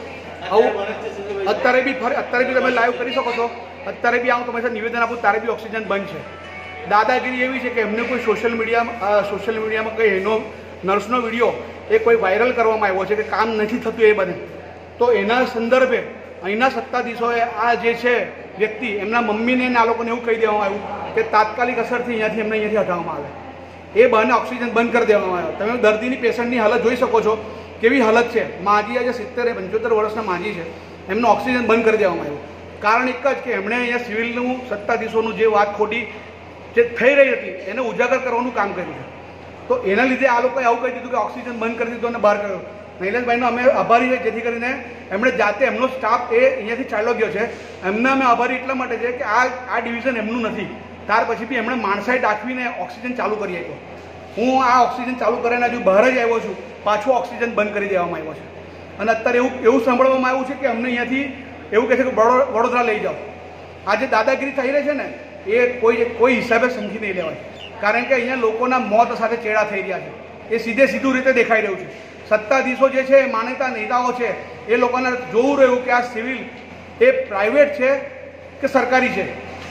I: આવે આવું અત્યારે બી ફરી અત્યારે બી તમે લાઈવ કરી શકો છો. અત્યારે બી આવું તમે નિવેદન આપું ત્યારે બી ઓક્સિજન બંધ છે. દાદાગીરી એવી છે કે એમને કોઈ સોશિયલ મીડિયા સોશિયલ મીડિયામાં કંઈ એનો નર્સનો વિડીયો એ કોઈ વાયરલ કરવામાં આવ્યો છે કે કામ નથી થતું એ બને, તો એના સંદર્ભે અહીંના સત્તાધીશોએ આ જે છે વ્યક્તિ એમના મમ્મીને આ લોકોને એવું કહી દેવામાં આવ્યું કે તાત્કાલિક અસરથી અહીંયાથી એમને અહીંયાથી હટાવવામાં આવે. એ બહાને ઓક્સિજન બંધ કરી દેવામાં આવ્યો. તમે દર્દીની પેશન્ટની હાલત જોઈ શકો છો કેવી હાલત છે. માજી આજે સિત્તેર પંચોતેર વર્ષના માજી છે, એમનો ઓક્સિજન બંધ કરી દેવામાં આવ્યો. કારણ એક જ કે એમણે અહીંયા સિવિલનું સત્તાધીશોનું જે વાત ખોટી જે થઈ રહી હતી એને ઉજાગર કરવાનું કામ કર્યું છે. તો એના લીધે આ લોકોએ આવું કહી દીધું કે ઓક્સિજન બંધ કરી દીધો અને બહાર કર્યો. નૈલેશભાઈનો અમે આભારી છે જેથી કરીને એમણે જાતે એમનો સ્ટાફ એ અહીંયાથી ચાલ્યો ગયો છે. એમના અમે આભારી એટલા માટે છે કે આ આ ડિવિઝન એમનું નથી. ત્યાર પછી બી એમણે માણસાઈ દાખવીને ઓક્સિજન ચાલુ કરી આપ્યો. હું આ ઓક્સિજન ચાલુ કરીને હજુ બહાર જ આવ્યો છું, પાછું ઓક્સિજન બંધ કરી દેવામાં આવ્યો છે. અને અત્યારે એવું એવું સાંભળવામાં આવ્યું છે કે અમને અહીંયાથી એવું કહે છે કે વડોદરા લઈ જાઓ. આ જે દાદાગીરી થઈ રહી છે ને એ કોઈ કોઈ હિસાબે સમજી નહીં લેવાય. કારણ કે અહીંયા લોકોના મોત સાથે ચેડા થઈ રહ્યા છે. એ સીધે સીધું રીતે દેખાઈ રહ્યું છે. સત્તાધીશો જે છે માન્યતા નેતાઓ છે એ લોકોને જોવું રહ્યું કે આ સિવિલ એ પ્રાઇવેટ છે કે સરકારી છે,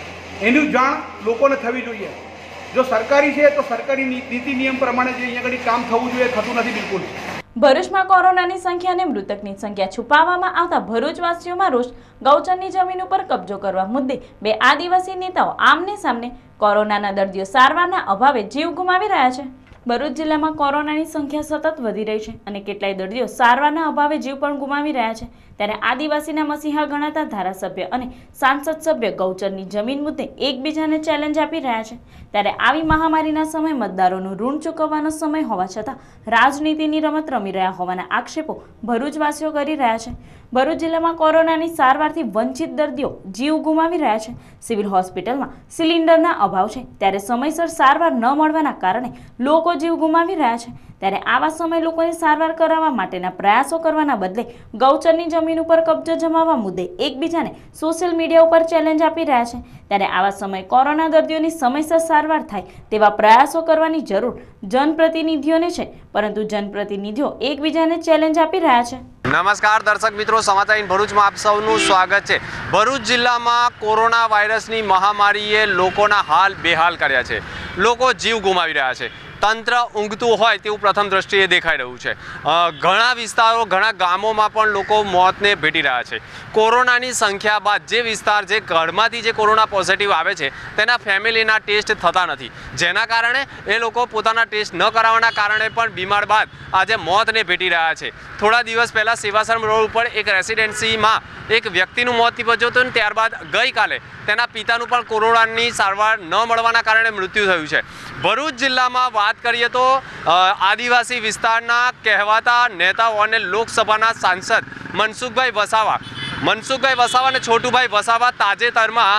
I: એની જાણ લોકોને થવી જોઈએ. જો સરકારી છે તો સરકારી નીતિ નિયમ પ્રમાણે જે અહીંયા આગળ કામ થવું જોઈએ થતું નથી બિલકુલ.
A: ભરૂચમાં કોરોનાની સંખ્યા અને મૃતકની સંખ્યા છુપાવવામાં આવતા ભરૂચવાસીઓમાં રોષ. ગૌચરની જમીન ઉપર કબજો કરવા મુદ્દે બે આદિવાસી નેતાઓ આમને સામને. કોરોનાના દર્દીઓ સારવારના અભાવે જીવ ગુમાવી રહ્યા છે. ભરૂચ જિલ્લામાં કોરોનાની સંખ્યા સતત વધી રહી છે અને કેટલાય દર્દીઓ સારવારના અભાવે જીવ પણ ગુમાવી રહ્યા છે. ત્યારે આદિવાસીના મસીહા ગણાતા ધારાસભ્ય અને સાંસદ સભ્ય ગૌચરની જમીન મુદ્દે એકબીજાને ચેલેન્જ આપી રહ્યા છે. ત્યારે આવી મહામારીના સમયે મતદારોનું ઋણ ચૂકવવાનો સમય હોવા છતાં રાજનીતિની રમત રમી રહ્યા હોવાના આક્ષેપો ભરૂચવાસીઓ કરી રહ્યા છે. ભરૂચ જિલ્લામાં કોરોનાની સારવારથી વંચિત દર્દીઓ જીવ ગુમાવી રહ્યા છે. સિવિલ હોસ્પિટલમાં સિલિન્ડરના અભાવ છે, ત્યારે સમયસર સારવાર ન મળવાના કારણે લોકો જીવ ગુમાવી રહ્યા છે. ત્યારે આવા સમયે લોકોને સારવાર કરાવવા માટેના પ્રયાસો કરવાના બદલે ગૌચરની જમીન ઉપર કબજો જમાવવા મુદ્દે એકબીજાને સોશિયલ મીડિયા ઉપર ચેલેન્જ આપી રહ્યા છે. ત્યારે આવા સમયે કોરોના દર્દીઓની સમયસર સારવાર થાય તેવા પ્રયાસો કરવાની જરૂર જનપ્રતિનિધિઓને છે, પરંતુ જનપ્રતિનિધિઓ એકબીજાને ચેલેન્જ આપી રહ્યા છે.
B: નમસ્કાર દર્શક મિત્રો, સમાચાર ઇન ભરૂચમાં આપ સૌનું સ્વાગત છે. ભરૂચ જિલ્લામાં કોરોના વાયરસની મહામારીએ લોકોના હાલ બેહાલ કર્યા છે. લોકો જીવ ગુમાવી રહ્યા છે. તંત્ર ઊંઘતું હોય તેવું પ્રથમ દ્રષ્ટિએ દેખાઈ રહ્યું છે. ઘણા વિસ્તારો ઘણા ગામોમાં પણ લોકો મોતને ભેટી રહ્યા છે. કોરોનાની સંખ્યા બાદ જે વિસ્તાર જે ઘરમાંથી જે કોરોના પોઝિટિવ આવે છે તેના ફેમિલીના ટેસ્ટ થતા નથી, જેના કારણે એ લોકો પોતાના ટેસ્ટ ન કરાવવાના કારણે પણ બીમાર બાદ આજે મોતને ભેટી રહ્યા છે. થોડા દિવસ પહેલાં સેવાશ્રમ રોડ ઉપર એક રેસિડેન્સીમાં એક વ્યક્તિનું મોત નીપજ્યું હતું, ત્યારબાદ ગઈકાલે તેના પિતાનું પણ કોરોનાની સારવાર ન મળવાના કારણે મૃત્યુ થયું છે. ભરૂચ જિલ્લામાં વાત કરીએ તો આદિવાસી વિસ્તારના કહેવાતા નેતાઓ અને લોકસભાના સાંસદ મનસુખભાઈ વસાવા મનસુખભાઈ વસાવા અને છોટુભાઈ વસાવા તાજેતરમાં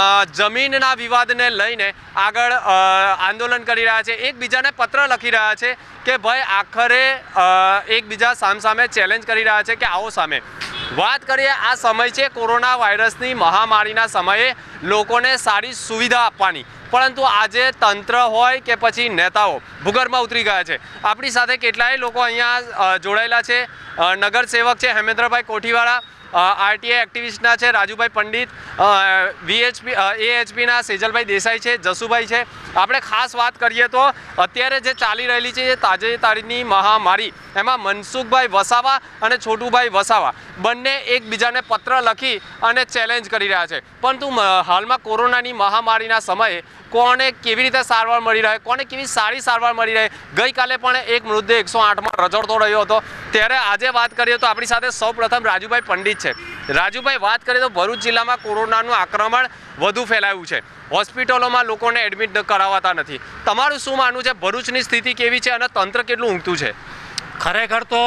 B: જમીનના વિવાદને લઈને આગળ આંદોલન કરી રહ્યા છે. એકબીજાને પત્ર લખી રહ્યા છે કે ભાઈ આખરે એકબીજા સામસામે ચેલેન્જ કરી રહ્યા છે કે આવો સામે વાત કરીએ. આ સમય છે કોરોના વાયરસની મહામારીના સમયે લોકોને સારી સુવિધા આપવાની, પરંતુ આજે તંત્ર હોય કે પછી નેતાઓ ભૂગર્ભમાં ઉતરી ગયા છે. આપણી સાથે કેટલાય લોકો અહીંયા જોડાયેલા છે. નગરસેવક છે હેમેન્દ્રભાઈ કોઠીવાળા, આરટીઆઈ એક્ટિવિસ્ટના છે રાજુભાઈ પંડિત, વીએચપી એએચપીના સેજલભાઈ દેસાઈ છે, જસુભાઈ છે. આપણે ખાસ વાત કરીએ તો અત્યારે જે ચાલી રહેલી છે જે તાજેતરની મહામારી, એમાં મનસુખભાઈ વસાવા અને છોટુભાઈ વસાવા બંને એકબીજાને પત્ર લખી અને ચેલેન્જ કરી રહ્યા છે. પરંતુ હાલમાં કોરોનાની મહામારીના સમયે કોને કેવી રીતે સારવાર મળી રહે, કોને કેવી સારી સારવાર મળી રહે. ગઈકાલે પણ એક મૃતદેહ એકસો આઠમાં રજડતો રહ્યો હતો. ત્યારે આજે વાત કરીએ તો આપણી સાથે સૌ પ્રથમ રાજુભાઈ પંડિત છે. રાજુભાઈ, વાત કરીએ તો ભરૂચ જિલ્લામાં કોરોનાનું આક્રમણ વધુ ફેલાયું છે. હોસ્પિટલોમાં લોકોને એડમિટ કરાવાતા નથી. તમારું શું માનવું છે? ભરૂચની સ્થિતિ કેવી છે અને તંત્ર કેટલું ઊંઘતું છે?
J: ખરેખર તો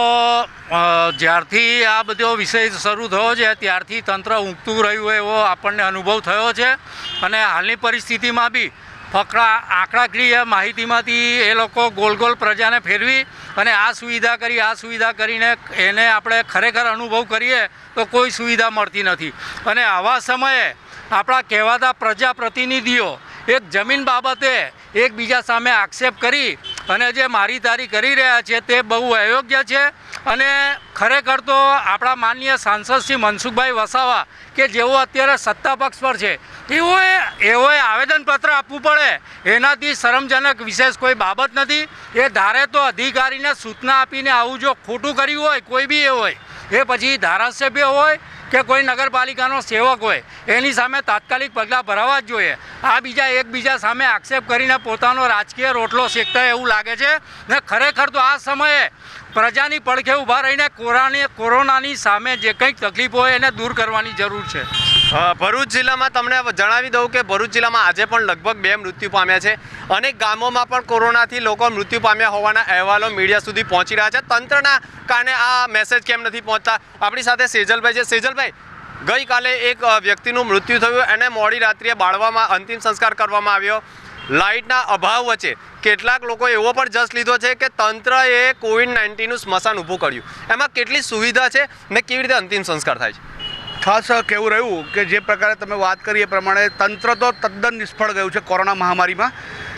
J: જ્યારથી આ બધો વિષય શરૂ થયો છે ત્યારથી તંત્ર ઊંઘતું રહ્યું એવો આપણને અનુભવ થયો છે અને હાલની પરિસ્થિતિમાં બી ફક્ત આંકડાકીય માહિતીમાંથી એ લોકો ગોલ ગોલ પ્રજાને ફેરવી અને આ સુવિધા કરી આ સુવિધા કરીને એને આપણે ખરેખર અનુભવ કરીએ તો કોઈ સુવિધા મળતી નથી અને આવા સમયે આપણા કહેવાતા પ્રજાપ્રતિનિધિઓ એક જમીન બાબતે એકબીજા સામે આક્ષેપ કરી અને જે મારી તારી કરી રહ્યા છે તે બહુ અયોગ્ય છે અને ખરેખર તો આપણા માનનીય સાંસદ શ્રી મનસુખભાઈ વસાવા કે જેઓ અત્યારે સત્તા પક્ષ પર છે એઓએ એઓએ આવેદનપત્ર આપવું પડે એનાથી શરમજનક વિશેષ કોઈ બાબત નથી. એ ધારે તો અધિકારીને સૂચના આપીને આવું જો ખોટું કર્યું હોય કોઈ બી એ હોય એ પછી ધારાસભ્ય હોય કે કોઈ નગરપાલિકાનો સેવક હોય એની સામે તાત્કાલિક પગલાં ભરાવા જ જોઈએ. આ બીજા એકબીજા સામે આક્ષેપ કરીને પોતાનો રાજકીય રોટલો શેકતા એવું લાગે છે ને ખરેખર તો આ સમયે પ્રજાની પડખે ઊભા રહીને કોરોનાની કોરોનાની સામે જે કંઈક તકલીફો હોય એને દૂર કરવાની જરૂર છે.
B: ભરૂચ જિલ્લામાં તમને જણાવી દઉં કે ભરૂચ જિલ્લામાં આજે પણ લગભગ બે મૃત્યુ પામ્યા છે. અનેક ગામોમાં પણ કોરોનાથી લોકો મૃત્યુ પામ્યા હોવાના અહેવાલો મીડિયા સુધી પહોંચી રહ્યા છે. તંત્રના કારણે આ મેસેજ કેમ નથી પહોંચતા? આપણી સાથે સેજલભાઈ છે. સેજલભાઈ, ગઈકાલે એક વ્યક્તિનું મૃત્યુ થયું, એને મોડી રાત્રિએ બાળવામાં અંતિમ સંસ્કાર કરવામાં આવ્યો. લાઇટના અભાવ વચ્ચે કેટલાક લોકો એવો પણ જસ લીધો છે કે તંત્રએ કોવિડ નાઇન્ટીનનું સ્મશાન ઊભું કર્યું. એમાં કેટલી સુવિધા છે ને કેવી રીતે અંતિમ સંસ્કાર થાય છે?
I: ખાસ કહેવું રહ્યું કે જે પ્રકારે તમે વાત કરી એ પ્રમાણે તંત્ર તો તદ્દન નિષ્ફળ ગયું છે કોરોના મહામારીમાં.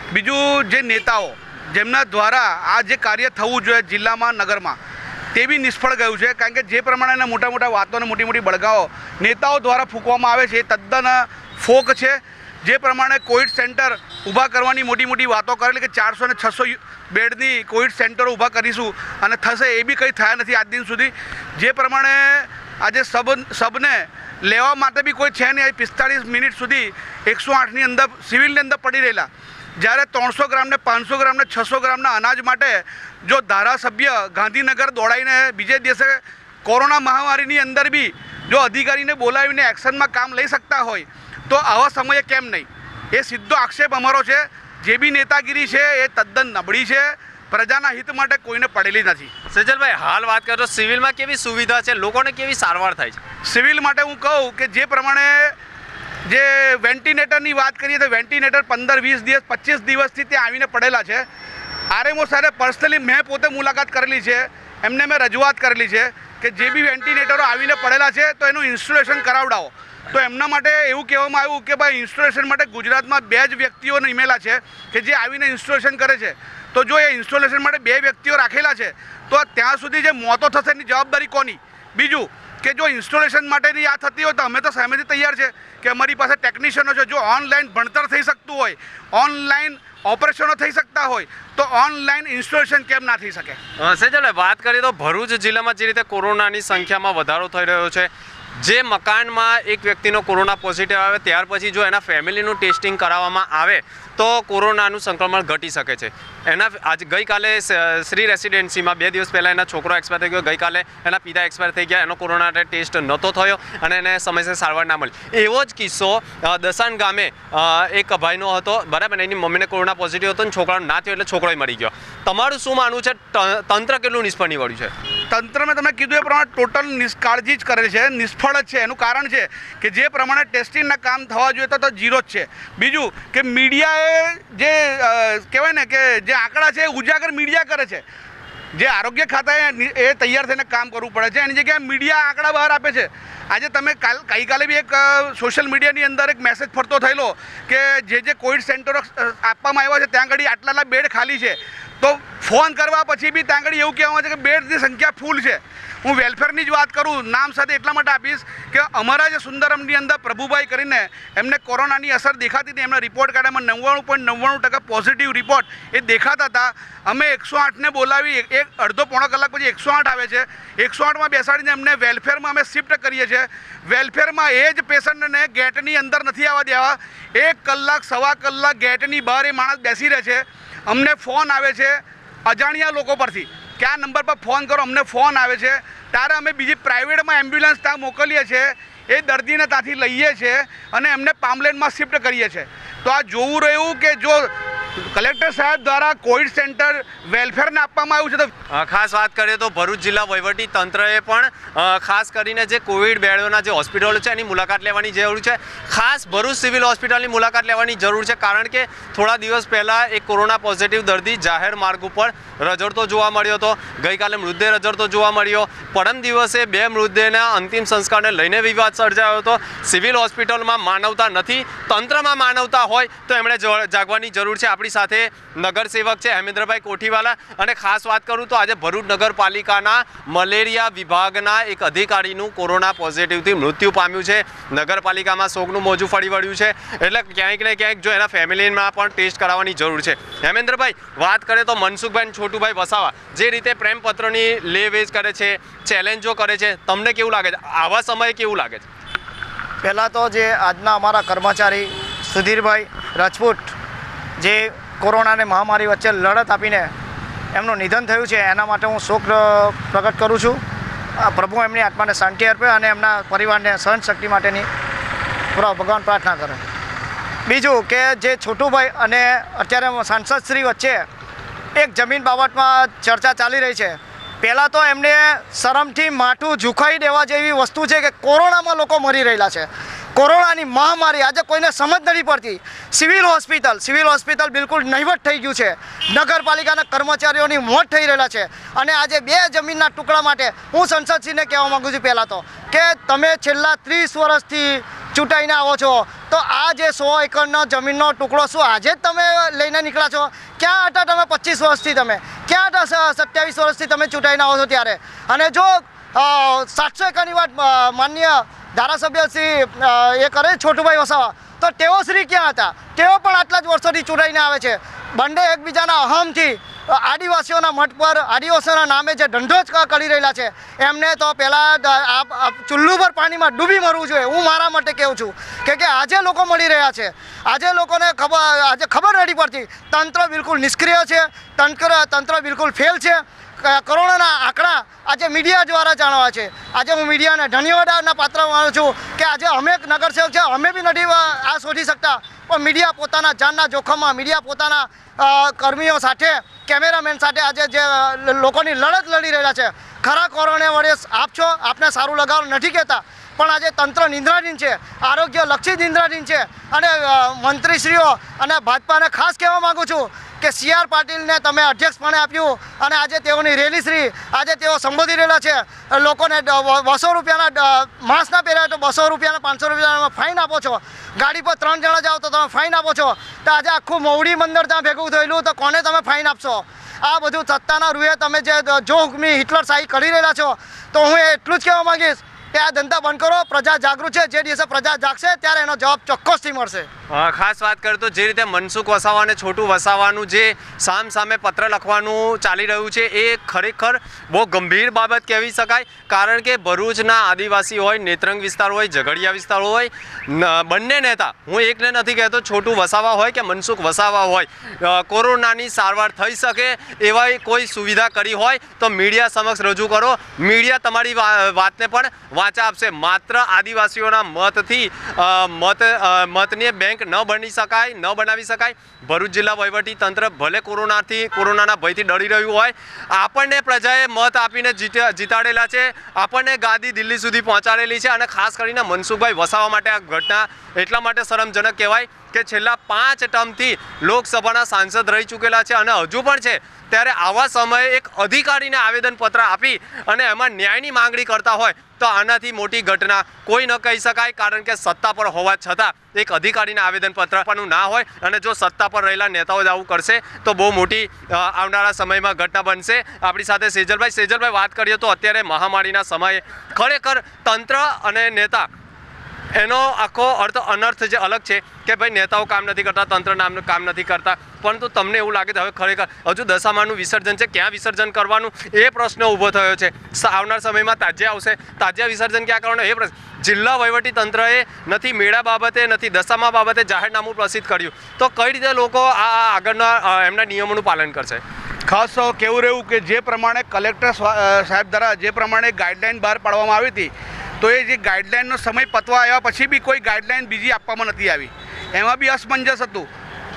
I: બીજું જે નેતાઓ જેમના દ્વારા આ જે કાર્ય થવું જોઈએ જિલ્લામાં નગરમાં તે બી નિષ્ફળ ગયું છે. કારણ કે જે પ્રમાણેના મોટા મોટા વાતોને મોટી મોટી બળગાઓ નેતાઓ દ્વારા ફૂંકવામાં આવે છે એ તદ્દન ફોક છે. જે પ્રમાણે કોવિડ સેન્ટર ઊભા કરવાની મોટી મોટી વાતો કરેલી કે ચારસો ને છસો બેડની કોવિડ સેન્ટરો ઊભા કરીશું અને થશે એ બી કંઈ થયા નથી આજ દિન સુધી. જે પ્રમાણે આજે સબ સબને લેવા માટે બી કોઈ છે નહીં. પિસ્તાળીસ મિનિટ સુધી એકસો આઠની અંદર સિવિલની અંદર પડી રહેલા, જ્યારે ત્રણસો ગ્રામ ને પાંચસો ગ્રામ ને છસો ગ્રામના અનાજ માટે જો ધારાસભ્ય ગાંધીનગર દોડાઈને બીજે દિવસે કોરોના મહામારીની અંદર બી જો અધિકારીને બોલાવીને એક્શનમાં કામ લઈ શકતા હોય તો આવા સમયે કેમ નહીં? એ સીધો આક્ષેપ અમારો છે. જે બી નેતાગીરી છે એ તદ્દન નબળી છે, પ્રજાના હિત માટે કોઈને પડેલી નથી.
B: સેજલભાઈ, હાલ વાત કરો સિવિલમાં કેવી સુવિધા છે, લોકોને કેવી સારવાર થાય છે?
I: સિવિલ માટે હું કહું કે જે પ્રમાણે જે વેન્ટિલેટરની વાત કરીએ તો વેન્ટિલેટર પંદર વીસ દિવસ પચીસ દિવસથી ત્યાં આવીને પડેલા છે. આરએમઓ સાહેબે પર્સનલી મેં પોતે મુલાકાત કરેલી છે, એમને મેં રજૂઆત કરેલી છે કે જે બી વેન્ટિલેટરો આવીને પડેલા છે તો એનું ઇન્સ્ટોલેશન કરાવડાવો. તો એમના માટે એવું કહેવામાં આવ્યું કે ભાઈ ઇન્સ્ટોલેશન માટે ગુજરાતમાં બે જ વ્યક્તિઓ નિમેલા છે કે જે આવીને ઇન્સ્ટોલેશન કરે છે. તો જો એ ઇન્સ્ટોલેશન માટે બે વ્યક્તિઓ રાખેલા છે તો ત્યાં સુધી જે મોતો થશે એની જવાબદારી કોની? બીજું કે જો ઇન્સ્ટોલેશન માટેની આ થતી હોય તો અમે તો સામેથી તૈયાર છે કે અમારી પાસે ટેકનિશિયનો છે. જો ઓનલાઈન ભણતર થઈ શકતું હોય, ઓનલાઈન ઓપરેશનો થઈ શકતા હોય તો ઓનલાઈન ઇન્સ્ટોલેશન કેમ ના થઈ શકે?
B: સેજલ, વાત કરીએ તો ભરૂચ જિલ્લામાં જે રીતે કોરોનાની સંખ્યામાં વધારો થઈ રહ્યો છે, જે મકાનમાં એક વ્યક્તિનો કોરોના પોઝિટિવ આવે ત્યાર પછી જો એના ફેમિલીનું ટેસ્ટિંગ કરાવવામાં આવે તો કોરોનાનું સંક્રમણ ઘટી શકે છે. એના આજ ગઈકાલે શ્રી રેસિડેન્સીમાં બે દિવસ પહેલાં એના છોકરો એક્સપાયર થઈ ગયો, ગઈકાલે એના પિતા એક્સપાયર થઈ ગયા, એનો કોરોના ટેસ્ટ નહોતો થયો અને એને સમયસર સારવાર ના મળી. એવો જ કિસ્સો દસાણ ગામે એક ભાઈનો હતો, બરાબર, એની મમ્મીને કોરોના પોઝિટિવ હતો અને છોકરાનો ના થયો એટલે છોકરો મરી ગયો. તમારું શું માનવું છે? તંત્ર કેટલું નિષ્ફળ નીવડ્યું છે?
I: તંત્ર મેં તમે કીધું એ પ્રમાણે ટોટલ નિષ્કાળજી જ કરે છે, નિષ્ફળ જ છે. એનું કારણ છે કે જે પ્રમાણે ટેસ્ટિંગના કામ થવા જોઈએ તો ઝીરો જ છે. બીજું કે મીડિયાએ જે કહેવાય ને કે જે આંકડા છે એ ઉજાગર મીડિયા કરે છે. જે આરોગ્ય ખાતાએ એ તૈયાર થઈને કામ કરવું પડે છે, એની જગ્યાએ મીડિયા આંકડા બહાર આપે છે. આજે તમે કાલ ગઈકાલે બી એક સોશિયલ મીડિયાની અંદર એક મેસેજ ફરતો થયેલો કે જે જે કોવિડ સેન્ટરો આપવામાં આવ્યા છે ત્યાં આગળ આટલા આટલા બેડ ખાલી છે. તો ફોન કરવા પછી બી ત્યાં આગળ એવું કહેવામાં છે કે બેડની સંખ્યા ફૂલ છે. હું વેલફેરની જ વાત કરું, નામ સાથે એટલા માટે આપીશ કે અમારા જે સુંદરમની અંદર પ્રભુભાઈ કરીને એમને કોરોનાની અસર દેખાતી હતી, એમના રિપોર્ટ કાઢ્યામાં નવ્વાણું પોઈન્ટ નવ્વાણું ટકા પોઝિટિવ રિપોર્ટ એ દેખાતા હતા. અમે એકસો આઠને બોલાવી એક અડધો પોણો કલાક પછી એકસો આઠ આવે છે. એકસો આઠમાં બેસાડીને એમને વેલફેરમાં અમે શિફ્ટ કરીએ છીએ. વેલફેરમાં એ જ પેશન્ટને ગેટની અંદર નથી આવવા દેવા. એક કલાક સવા કલાક ગેટની બહાર એ માણસ બેસી રહે છે. અમને ફોન આવે છે અજાણ્યા લોકો પરથી કે આ નંબર પર ફોન કરો, અમને ફોન આવે છે. ત્યારે અમે બીજી પ્રાઇવેટમાં એમ્બ્યુલન્સ ત્યાં મોકલીએ છીએ, એ દર્દીને ત્યાંથી લઈએ છીએ અને એમને પામલેનમાં શિફ્ટ કરીએ છીએ. તો આ જોવું રહ્યું કે જો કલેક્ટર સાહેબ દ્વારા કોવિડ સેન્ટર વેલફેરને આપવામાં આવ્યું છે. તો
B: ખાસ વાત કરીએ તો ભરૂચ જિલ્લા વહીવટી તંત્રએ પણ ખાસ કરીને જે કોવિડ બેડોના જે હોસ્પિટલો છે એની મુલાકાત લેવાની જરૂર છે. ખાસ ભરૂચ સિવિલ હોસ્પિટલની મુલાકાત લેવાની જરૂર છે, કારણ કે થોડા દિવસ પહેલાં એક કોરોના પોઝિટિવ દર્દી જાહેર માર્ગ ઉપર રઝળતો જોવા મળ્યો હતો. ગઈકાલે મૃતદેહ રઝળતો જોવા મળ્યો. પરમ દિવસે બે મૃતદેહના અંતિમ સંસ્કારને લઈને વિવાદ સર્જાયો હતો. સિવિલ હોસ્પિટલમાં માનવતા નથી, તંત્રમાં માનવતા હોય તો એમણે જાગવાની જરૂર છે. આપણી સાથે નગરસેવક છે હેમેન્દ્રભાઈ કોઠીવાલા. અને ખાસ વાત કરું તો આજે ભરૂચ નગરપાલિકાના મલેરિયા વિભાગના એક અધિકારીનું કોરોના પોઝિટિવથી મૃત્યુ પામ્યું છે. નગરપાલિકામાં શોકનું મોજું ફરી વળ્યું છે, એટલે ક્યાંક ને ક્યાંક જો એના ફેમિલીમાં પણ ટેસ્ટ કરાવવાની જરૂર છે. હેમેન્દ્રભાઈ, વાત કરીએ તો મનસુખભાઈ છોટુભાઈ વસાવા જે રીતે પ્રેમપત્રની લે વેચ કરે છે, ચેલેન્જો કરે છે, તમને કેવું લાગે છે? આવા સમયે કેવું લાગે છે?
E: પહેલાં તો જે આજના અમારા કર્મચારી સુધીરભાઈ રાજપૂત જે કોરોનાની મહામારી વચ્ચે લડત આપીને એમનું નિધન થયું છે, એના માટે હું શોક પ્રગટ કરું છું. પ્રભુ એમની આત્માને શાંતિ અર્પે અને એમના પરિવારને સહનશક્તિ માટેની ભગવાન પ્રાર્થના કરે. બીજું કે જે છોટુભાઈ અને અત્યારે સાંસદશ્રી વચ્ચે એક જમીન બાબતમાં ચર્ચા ચાલી રહી છે. પહેલાં તો એમને શરમથી માથું ઝુકાવી દેવા જેવી વસ્તુ છે કે કોરોનામાં લોકો મરી રહેલા છે. કોરોનાની મહામારી આજે કોઈને સમજ નથી પડતી. સિવિલ હોસ્પિટલ સિવિલ હોસ્પિટલ બિલકુલ નહીવત થઈ ગયું છે. નગરપાલિકાના કર્મચારીઓની મોત થઈ રહેલા છે. અને આજે બે જમીનના ટુકડા માટે હું સંસદશ્રીને કહેવા માગું છું પહેલાં તો કે તમે છેલ્લા ત્રીસ વર્ષથી ચૂંટાઈને આવો છો, તો આ જે સો એકરનો જમીનનો ટુકડો શું આજે જ તમે લઈને નીકળ્યા છો? ક્યાં હતા તમે પચીસ વર્ષથી? તમે ક્યાં હતા સત્યાવીસ વર્ષથી તમે ચૂંટાઈને આવો છો ત્યારે? અને જો સાતસો એકરની વાત માન્ય ધારાસભ્ય શ્રી એ કરે છોટુભાઈ વસાવા, તો તેઓ શ્રી ક્યાં હતા? તેઓ પણ આટલા જ વર્ષોથી ચૂંટાઈને આવે છે. બંને એકબીજાના અહમથી આદિવાસીઓના મઠ પર આદિવાસીઓના નામે જે ધંધો જ કરી રહેલા છે, એમને તો પહેલાં ચૂલ્લું પર પાણીમાં ડૂબી મરવું જોઈએ. હું મારા માટે કહું છું કે કે આજે લોકો મળી રહ્યા છે. આજે લોકોને ખબર આજે ખબર નથી પડતી. તંત્ર બિલકુલ નિષ્ક્રિય છે. તંત્ર તંત્ર બિલકુલ ફેલ છે. કોરોનાના આંકડા આજે મીડિયા દ્વારા જાણવા છે. આજે હું મીડિયાને ધન્યવાદના પાત્ર માનું છું કે આજે અમે નગરસેવક છે, અમે બી નથી આ શોધી શકતા, પણ મીડિયા પોતાના જાનના જોખમમાં, મીડિયા પોતાના કર્મીઓ સાથે, કેમેરામેન સાથે આજે જે લોકોની લડત લડી રહેલા છે. ખરા કોરોના વડે આપ છો, આપને સારું લગાવ નથી કહેતા, પણ આજે તંત્ર નિંદ્રાધીન છે, આરોગ્ય લક્ષી નિંદ્રાધીન છે. અને મંત્રીશ્રીઓ અને ભાજપાને ખાસ કહેવા માગું છું કે સી આર પાટીલને તમે અધ્યક્ષપણે આપ્યું અને આજે તેઓની રેલી શ્રી આજે તેઓ સંબોધી રહેલા છે. લોકોને બસો રૂપિયાના માસ્કના પહેર્યા તો બસો રૂપિયાના પાંચસો રૂપિયાના ફાઇન આપો છો. ગાડી પર ત્રણ જણા જાઓ તો તમે ફાઇન આપો છો. તો આજે આખું મવડી મંદિર ત્યાં ભેગું થયેલું, તો કોને તમે ફાઇન આપશો? આ બધું સત્તાના રૂએ તમે જે જો હુકમી હિટલરશાહી કરી રહેલા છો, તો હું એટલું જ કહેવા માંગીશ કે આ ધંધા બંધ કરો. પ્રજા જાગૃત છે. જે દિવસે પ્રજા જાગશે ત્યારે એનો જવાબ ચોક્કસથી મળશે.
B: ખાસ વાત કરીએ તો જે રીતે મનસુખ વસાવા અને છોટુ વસાવાનું જે સામ સામે પત્ર લખવાનું ચાલી રહ્યું છે, એ ખરેખર બહુ ગંભીર બાબત કહેવી શકાય. કારણ કે ભરૂચના આદિવાસી હોય, નેત્રંગ વિસ્તાર હોય, ઝઘડિયા વિસ્તાર હોય, બંને નેતા, હું એકને નથી કહેતો, છોટુ વસાવા હોય કે મનસુખ વસાવા હોય, કોરોનાની સારવાર થઈ શકે એવા કોઈ સુવિધા કરી હોય તો મીડિયા સમક્ષ રજૂ કરો. મીડિયા તમારી વાતને પણ વાંચા આપશે. માત્ર આદિવાસીઓના મતથી મત મતની બેંક ન બની શકાય, ન બનાવી શકાય. ભરૂચ જિલ્લા વહીવટી તંત્ર ભલે કોરોનાથી કોરોનાના ભયથી ડરી રહ્યું હોય, આપણને પ્રજાએ મત આપીને જીતાડેલા છે, આપણને ગાદી દિલ્હી સુધી પહોંચાડેલી છે. અને ખાસ કરીને મનસુખભાઈ વસાવા માટે આ ઘટના એટલા માટે શરમજનક કહેવાય કે છેલ્લા પાંચ ટર્મથી લોકસભાના સાંસદ રહી ચૂકેલા છે અને હજુ પણ છે. ત્યારે આવા સમયે એક અધિકારીને આવેદનપત્ર આપી અને એમાં ન્યાયની માંગણી કરતા હોય તો આનાથી મોટી ઘટના કોઈ ન કહી શકાય. કારણ કે સત્તા પર હોવા છતાં એક અધિકારીને આવેદનપત્ર આપવાનું ના હોય અને જો સત્તા પર રહેલા નેતાઓ જ આવું કરશે તો બહુ મોટી આવનારા સમયમાં ઘટના બનશે. આપણી સાથે સેજલભાઈ સેજલભાઈ વાત કરીએ તો અત્યારે મહામારીના સમયે ખરેખર તંત્ર અને નેતા એનો આખો અર્થ અનર્થ જે અલગ છે કે ભાઈ નેતાઓ કામ નથી કરતા, તંત્ર નામ કામ નથી કરતા, પરંતુ તમને એવું લાગે છે હવે ખરેખર હજુ દશામાનું વિસર્જન છે, ક્યાં વિસર્જન કરવાનું એ પ્રશ્ન ઊભો થયો છે. આવનાર સમયમાં તાજ્યા આવશે, તાજ્યા વિસર્જન ક્યાં કરવાનું એ પ્રશ્ન. જિલ્લા વહીવટી તંત્રએ નથી મેળા બાબતે નથી દશામા બાબતે જાહેરનામું પ્રસિદ્ધ કર્યું, તો કઈ રીતે લોકો આ આગળના એમના નિયમોનું પાલન કરશે?
I: ખાસ કેવું રહ્યું કે જે પ્રમાણે કલેક્ટર સાહેબ દ્વારા જે પ્રમાણે ગાઈડલાઇન બહાર પાડવામાં આવી હતી, તો એ જે ગાઈડલાઇનનો સમય પતવા આવ્યા પછી બી કોઈ ગાઈડલાઇન બીજી આપવામાં નથી આવી. એમાં બી અસમંજસ હતું.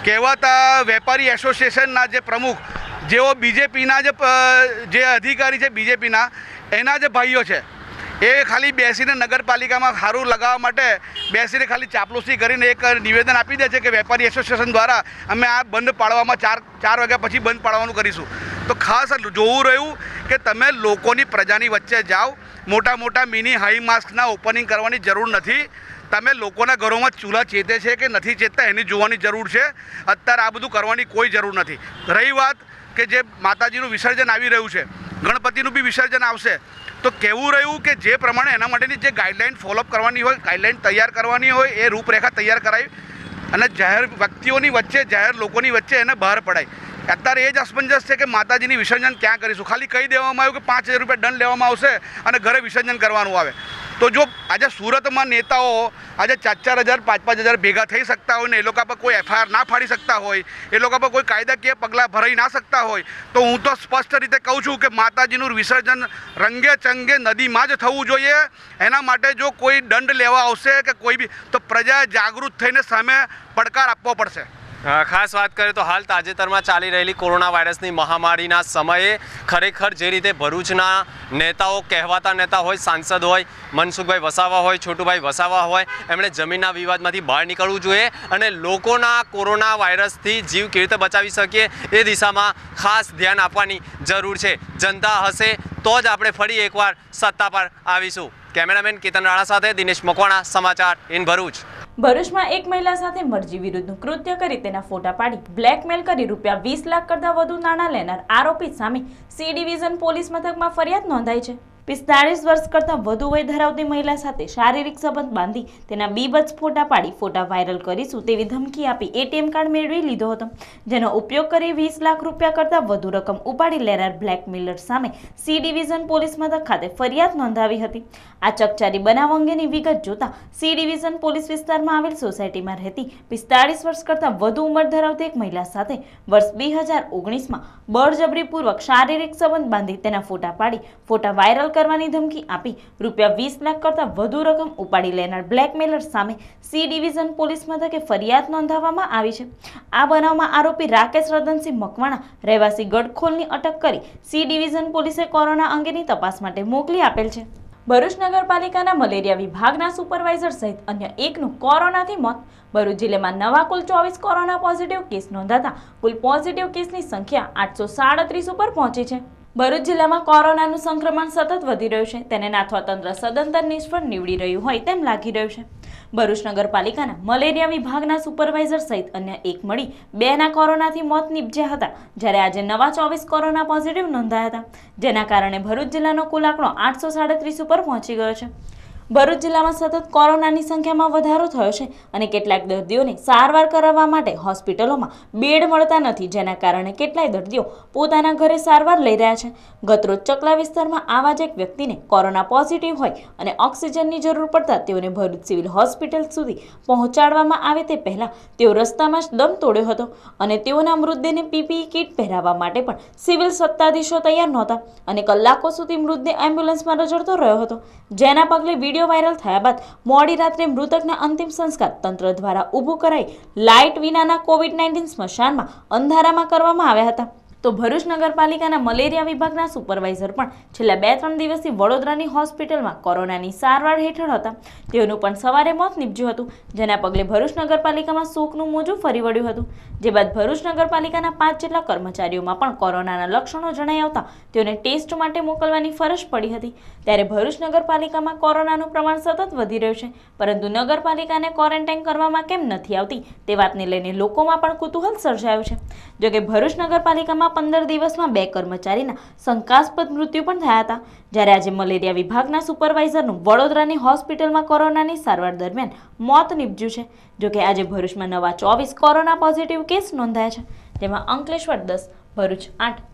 I: કહેવાતા વેપારી એસોસિએશનના જે પ્રમુખ, જેઓ બીજેપીના જે જે અધિકારી છે બીજેપીના, એના જે ભાઈઓ છે એ ખાલી બેસીને નગરપાલિકામાં સારું લગાવવા માટે બેસીને ખાલી ચાપલુસી કરીને એક નિવેદન આપી દે છે કે વેપારી એસોસિએશન દ્વારા અમે આ બંધ પાડવામાં ચાર ચાર વાગ્યા પછી બંધ પાડવાનું કરીશું. તો ખાસ જોવું રહ્યું કે તમે લોકોની પ્રજાની વચ્ચે જાઓ. મોટા મોટા મિની હાઈ માસ્કના ઓપનિંગ કરવાની જરૂર નથી. તમે લોકોના ઘરોમાં ચૂલા ચેતે છે કે નથી ચેતતા એની જોવાની જરૂર છે. અત્યારે આ બધું કરવાની કોઈ જરૂર નથી. રહી વાત કે જે માતાજીનું વિસર્જન આવી રહ્યું છે, ગણપતિનું બી વિસર્જન આવશે, તો કહેવું રહ્યું કે જે પ્રમાણે એના માટેની જે ગાઈડલાઇન ફોલોઅપ કરવાની હોય, ગાઈડલાઇન તૈયાર કરવાની હોય, એ રૂપરેખા તૈયાર કરાવી અને જાહેર વ્યક્તિઓની વચ્ચે, જાહેર લોકોની વચ્ચે એને બહાર પડાય. અત્યારે એ જ અસમંજસ છે કે માતાજીની વિસર્જન ક્યાં કરીશું. ખાલી કહી દેવામાં આવ્યું કે પાંચ હજાર રૂપિયા દંડ લેવામાં આવશે અને ઘરે વિસર્જન કરવાનું આવે. તો જો આજે સુરતમાં નેતાઓ આજે ચાર ચાર હજાર પાંચ પાંચ હજાર ભેગા થઈ શકતા હોય ને એ લોકો પર કોઈ એફઆઈઆર ના ફાડી શકતા હોય, એ લોકો પર કોઈ કાયદાકીય પગલાં ભરાઈ ના શકતા હોય, તો હું તો સ્પષ્ટ રીતે કહું છું કે માતાજીનું વિસર્જન રંગે ચંગે નદીમાં જ થવું જોઈએ. એના માટે જો કોઈ દંડ લેવા આવશે કે કોઈ બી, તો પ્રજા જાગૃત થઈને સામે પડકાર આપવો પડશે.
B: ખાસ વાત કરીએ તો હાલ તાજેતરમાં ચાલી રહેલી કોરોના વાયરસની મહામારીના સમયે ખરેખર જે રીતે ભરૂચના નેતાઓ, કહેવાતા નેતા હોય, સાંસદ હોય, મનસુખભાઈ વસાવા હોય, છોટુભાઈ વસાવા હોય, એમણે જમીનના વિવાદમાંથી બહાર નીકળવું જોઈએ અને લોકોના કોરોના વાયરસથી જીવ કેવી રીતે બચાવી શકીએ એ દિશામાં ખાસ ધ્યાન આપવાની જરૂર છે. જનતા હશે તો જ આપણે ફરી એકવાર સત્તા પર આવીશું. કેમેરામેન કેતન રાણા સાથે દિનેશ મકવાણા, સમાચાર ઇન ભરૂચ.
A: ભરૂચમાં એક મહિલા સાથે મરજી વિરુદ્ધનું કૃત્ય કરી તેના ફોટા પાડી બ્લેકમેલ કરી રૂપિયા વીસ લાખ કરતાં વધુ નાણાં લેનાર આરોપી સામે સી ડિવિઝન પોલીસ મથકમાં ફરિયાદ નોંધાઈ છે. પિસ્તાળીસ વર્ષ કરતાં વધુ વય ધરાવતી મહિલા સાથે શારીરિક સંબંધ બાંધી તેના બીભત્સ ફોટા પાડી ફોટા વાયરલ કરીશું તેવી ધમકી આપી એટીએમ કાર્ડ મેળવી લીધો હતો, જેનો ઉપયોગ કરી વીસ લાખ રૂપિયા કરતાં વધુ રકમ ઉપાડી લેનાર બ્લેકમેલર સામે સી ડિવિઝન પોલીસ મથક ખાતે ફરિયાદ નોંધાવી હતી. આ ચકચારી બનાવ અંગેની વિગત જોતા સી ડિવિઝન પોલીસ વિસ્તારમાં આવેલ સોસાયટીમાં રહેતી પિસ્તાળીસ વર્ષ કરતાં વધુ ઉંમર ધરાવતી એક મહિલા સાથે વર્ષ બે હજાર ઓગણીસમાં બળજબરીપૂર્વક શારીરિક સંબંધ બાંધી તેના ફોટા પાડી ફોટા વાયરલ કરવાની ધમકી આપી રૂપિયા વીસ લાખ કરતાં વધુ રકમ ઉપાડી લેનાર બ્લેકમેલર સામે સી ડિવિઝન પોલીસ મથકે ફરિયાદ નોંધાવવામાં આવી છે. આ બનાવમાં આરોપી રાકેશ રતનસિંહ મકવાણા રહેવાસી ગડખોલની અટક કરી સી ડિવિઝન પોલીસે કોરોના અંગેની તપાસ માટે મોકલી આપેલ છે. ભરૂચ નગરપાલિકાના મલેરિયા વિભાગના સુપરવાઇઝર સહિત અન્ય એકનું કોરોનાથી મોત. ભરૂચ જિલ્લામાં નવા કુલ ચોવીસ કોરોના પોઝિટિવ કેસ નોંધાતા કુલ પોઝિટિવ કેસની સંખ્યા આઠસો સાડત્રીસ ઉપર પહોંચી છે. ભરૂચ જિલ્લામાં કોરોનાનું સંક્રમણ સતત વધી રહ્યું છે, તેને નાથવા તંત્ર સદંતર નિષ્ફળ નીવડી રહ્યું હોય તેમ લાગી રહ્યું છે. ભરૂચ નગરપાલિકાના મલેરિયા વિભાગના સુપરવાઇઝર સહિત અન્ય એક મળી બેના કોરોનાથી મોત નીપજ્યા હતા, જ્યારે આજે નવા ચોવીસ કોરોના પોઝિટિવ નોંધાયા હતા, જેના કારણે ભરૂચ જિલ્લાનો કુલ આંકડો આઠસો સાડત્રીસ ઉપર પહોંચી ગયો છે. ભરૂચ જિલ્લામાં સતત કોરોનાની સંખ્યામાં વધારો થયો છે અને કેટલાક દર્દીઓને સારવાર કરાવવા માટે હોસ્પિટલોમાં બેડ મળતા નથી, જેના કારણે કેટલાય દર્દીઓ પોતાના ઘરે સારવાર લઈ રહ્યા છે. ગતરોજ ચકલા વિસ્તારમાં આવા જ એક વ્યક્તિને કોરોના પોઝિટિવ હોય અને ઓક્સિજનની જરૂર પડતા તેઓને ભરૂચ સિવિલ હોસ્પિટલ સુધી પહોંચાડવામાં આવે તે પહેલા તેઓ રસ્તામાં જ દમ તોડ્યો હતો અને તેઓના મૃતદેહને પીપીઈ કિટ પહેરાવવા માટે પણ સિવિલ સત્તાધીશો તૈયાર નહોતા અને કલાકો સુધી મૃતદેહ એમ્બ્યુલન્સમાં રઝળતો રહ્યો હતો, જેના પગલે વિડીયો વાયરલ થયા બાદ મોડી રાત્રે મૃતકના અંતિમ સંસ્કાર તંત્ર દ્વારા ઊભું કરાઈ લાઇટ વિનાના કોવિડ નાઇન્ટીન સ્મશાનમાં અંધારામાં કરવામાં આવ્યા હતા. તો ભરૂચ નગરપાલિકાના મલેરિયા વિભાગના સુપરવાઇઝર પણ છેલ્લા બે ત્રણ દિવસથી વડોદરાની હોસ્પિટલમાં કોરોનાની સારવાર હેઠળ હતા. તેઓનું પણ સવારે મોત નીપજ્યું હતું, જેના પગલે ભરૂચ નગરપાલિકામાં શોકનું મોજું ફરી વળ્યું હતું. જે બાદ ભરૂચ નગરપાલિકાના પાંચ જેટલા કર્મચારીઓમાં પણ કોરોનાના લક્ષણો જણાઈ આવતા તેઓને ટેસ્ટ માટે મોકલવાની ફરજ પડી હતી. ત્યારે ભરૂચ નગરપાલિકામાં કોરોનાનું પ્રમાણ સતત વધી રહ્યું છે, પરંતુ નગરપાલિકાને ક્વોરન્ટાઇન કરવામાં કેમ નથી આવતી તે વાતને લઈને લોકોમાં પણ કુતૂહલ સર્જાયું છે. જોકે ભરૂચ નગરપાલિકામાં પંદર દિવસમાં બે કર્મચારીના શંકાસ્પદ મૃત્યુ પણ થયા હતા, જ્યારે આજે મલેરિયા વિભાગના સુપરવાઇઝરનું વડોદરાની હોસ્પિટલમાં કોરોનાની સારવાર દરમિયાન મોત નીપજ્યું છે. જોકે આજે ભરૂચમાં નવા ચોવીસ કોરોના પોઝિટિવ કેસ નોંધાયા છે, જેમાં અંકલેશ્વર દસ, ભરૂચ આઠ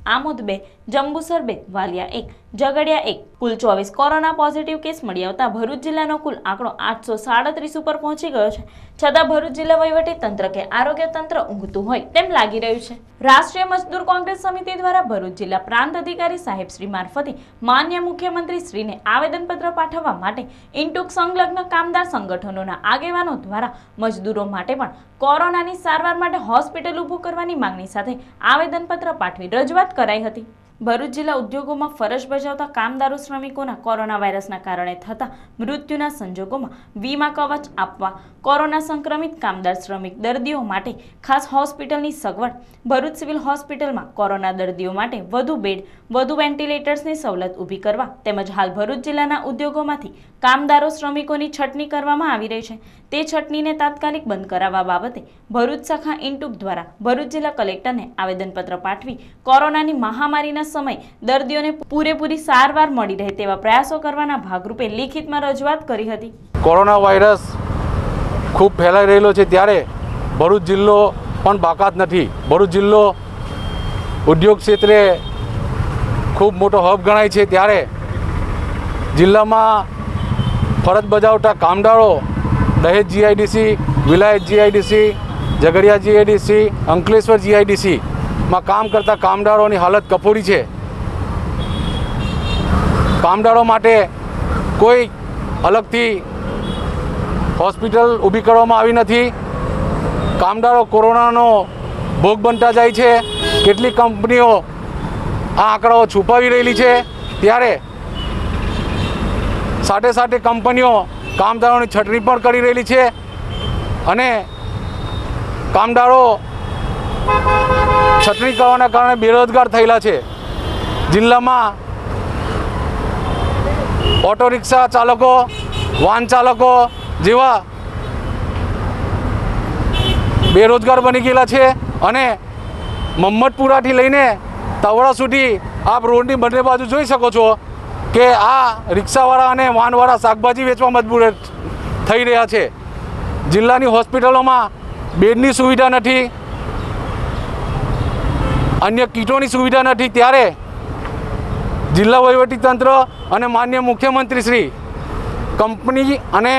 A: આમોદ બે, જંબુસર બે, વાલિયા એક, ઝઘડિયા એક, કુલ ચોવીસ કોરોના પોઝિટિવ કેસ મળી આવતા ભરૂચ જિલ્લાનો કુલ આંકડો આઠસો સાડત્રીસ ઉપર પહોંચી ગયો છે. છતાં ભરૂચ જિલ્લા વહીવટી તંત્ર કે આરોગ્ય તંત્ર ઊંઘતું હોય તેમ લાગી રહ્યું છે. રાષ્ટ્રીય મજદૂર કોંગ્રેસ સમિતિ દ્વારા ભરૂચ જિલ્લા પ્રાંત અધિકારી સાહેબ શ્રી મારફતે માન્ય મુખ્યમંત્રી શ્રીને આવેદનપત્ર પાઠવવા માટે ઇન્ટુક સંલગ્ન કામદાર સંગઠનોના આગેવાનો દ્વારા મજદૂરો માટે પણ કોરોનાની સારવાર માટે હોસ્પિટલ ઊભું કરવાની માંગણી સાથે આવેદનપત્ર પાઠવી રજૂઆત કરાઈ હતી. ભરૂચ જિલ્લા ઉદ્યોગોમાં ફરજ બજાવતા કામદારો શ્રમિકોના કોરોના વાયરસના કારણે થતા મૃત્યુના સંજોગોમાં વીમા કવચ આપવા કોરોના સંક્રમિત કામદાર શ્રમિક દર્દીઓ માટે ખાસ હોસ્પિટલની સગવડ, ભરૂચ સિવિલ હોસ્પિટલમાં કોરોના દર્દીઓ માટે વધુ બેડ, વધુ વેન્ટિલેટર્સની સવલત ઊભી કરવા તેમજ હાલ ભરૂચ જિલ્લાના ઉદ્યોગોમાંથી કામદારો શ્રમિકોની છટણી કરવામાં આવી રહી છે તે છટણીને તાત્કાલિક બંધ કરાવવા બાબતે ભરૂચ શાખા ઇન્ટુક દ્વારા ભરૂચ જિલ્લા કલેક્ટરને આવેદનપત્ર પાઠવી કોરોનાની મહામારીના સમય દર્દીઓને પૂરેપૂરી સારવાર મળી રહે તેવા પ્રયાસો કરવાના ભાગરૂપે લિખિતમાં રજૂઆત કરી હતી.
J: કોરોના વાયરસ ખૂબ ફેલાઈ રહેલો છે ત્યારે ભરૂચ જિલ્લો પણ બાકાત નથી. ભરૂચ જિલ્લો ઉદ્યોગ ક્ષેત્રે ખૂબ મોટો હબ ગણાય છે ત્યારે જિલ્લામાં ફરજ બજાવતા કામદારો Dahej GIDC, Vilayat GIDC, Jhagadia GIDC, Ankleshwar જીઆઈડીસીમાં કામ કરતા કામદારોની હાલત કફોડી છે. કામદારો માટે કોઈ અલગથી હોસ્પિટલ ઊભી કરવામાં આવી નથી. કામદારો કોરોનાનો ભોગ બનતા જાય છે. કેટલીક કંપનીઓ આ આંકડાઓ છુપાવી રહેલી છે ત્યારે સાથે સાથે કંપનીઓ કામદારોની છટણી પણ કરી રહેલી છે અને કામદારો છટણી કરવાના કારણે બેરોજગાર થયેલા છે. જિલ્લામાં ઓટો રિક્ષા ચાલકો, વાહન ચાલકો જેવા બેરોજગાર બની ગયેલા છે અને મમ્મદપુરાથી લઈને તવડા સુધી આપ રોડની બંને બાજુ જોઈ શકો છો કે આ રિક્ષાવાળા અને વાહનવાળા શાકભાજી વેચવા મજબૂર થઈ રહ્યા છે. જિલ્લાની હોસ્પિટલોમાં બેડની સુવિધા નથી, અન્ય કીટોની સુવિધા નથી ત્યારે જિલ્લા વહીવટીતંત્ર અને માન્ય મુખ્યમંત્રી શ્રી કંપની અને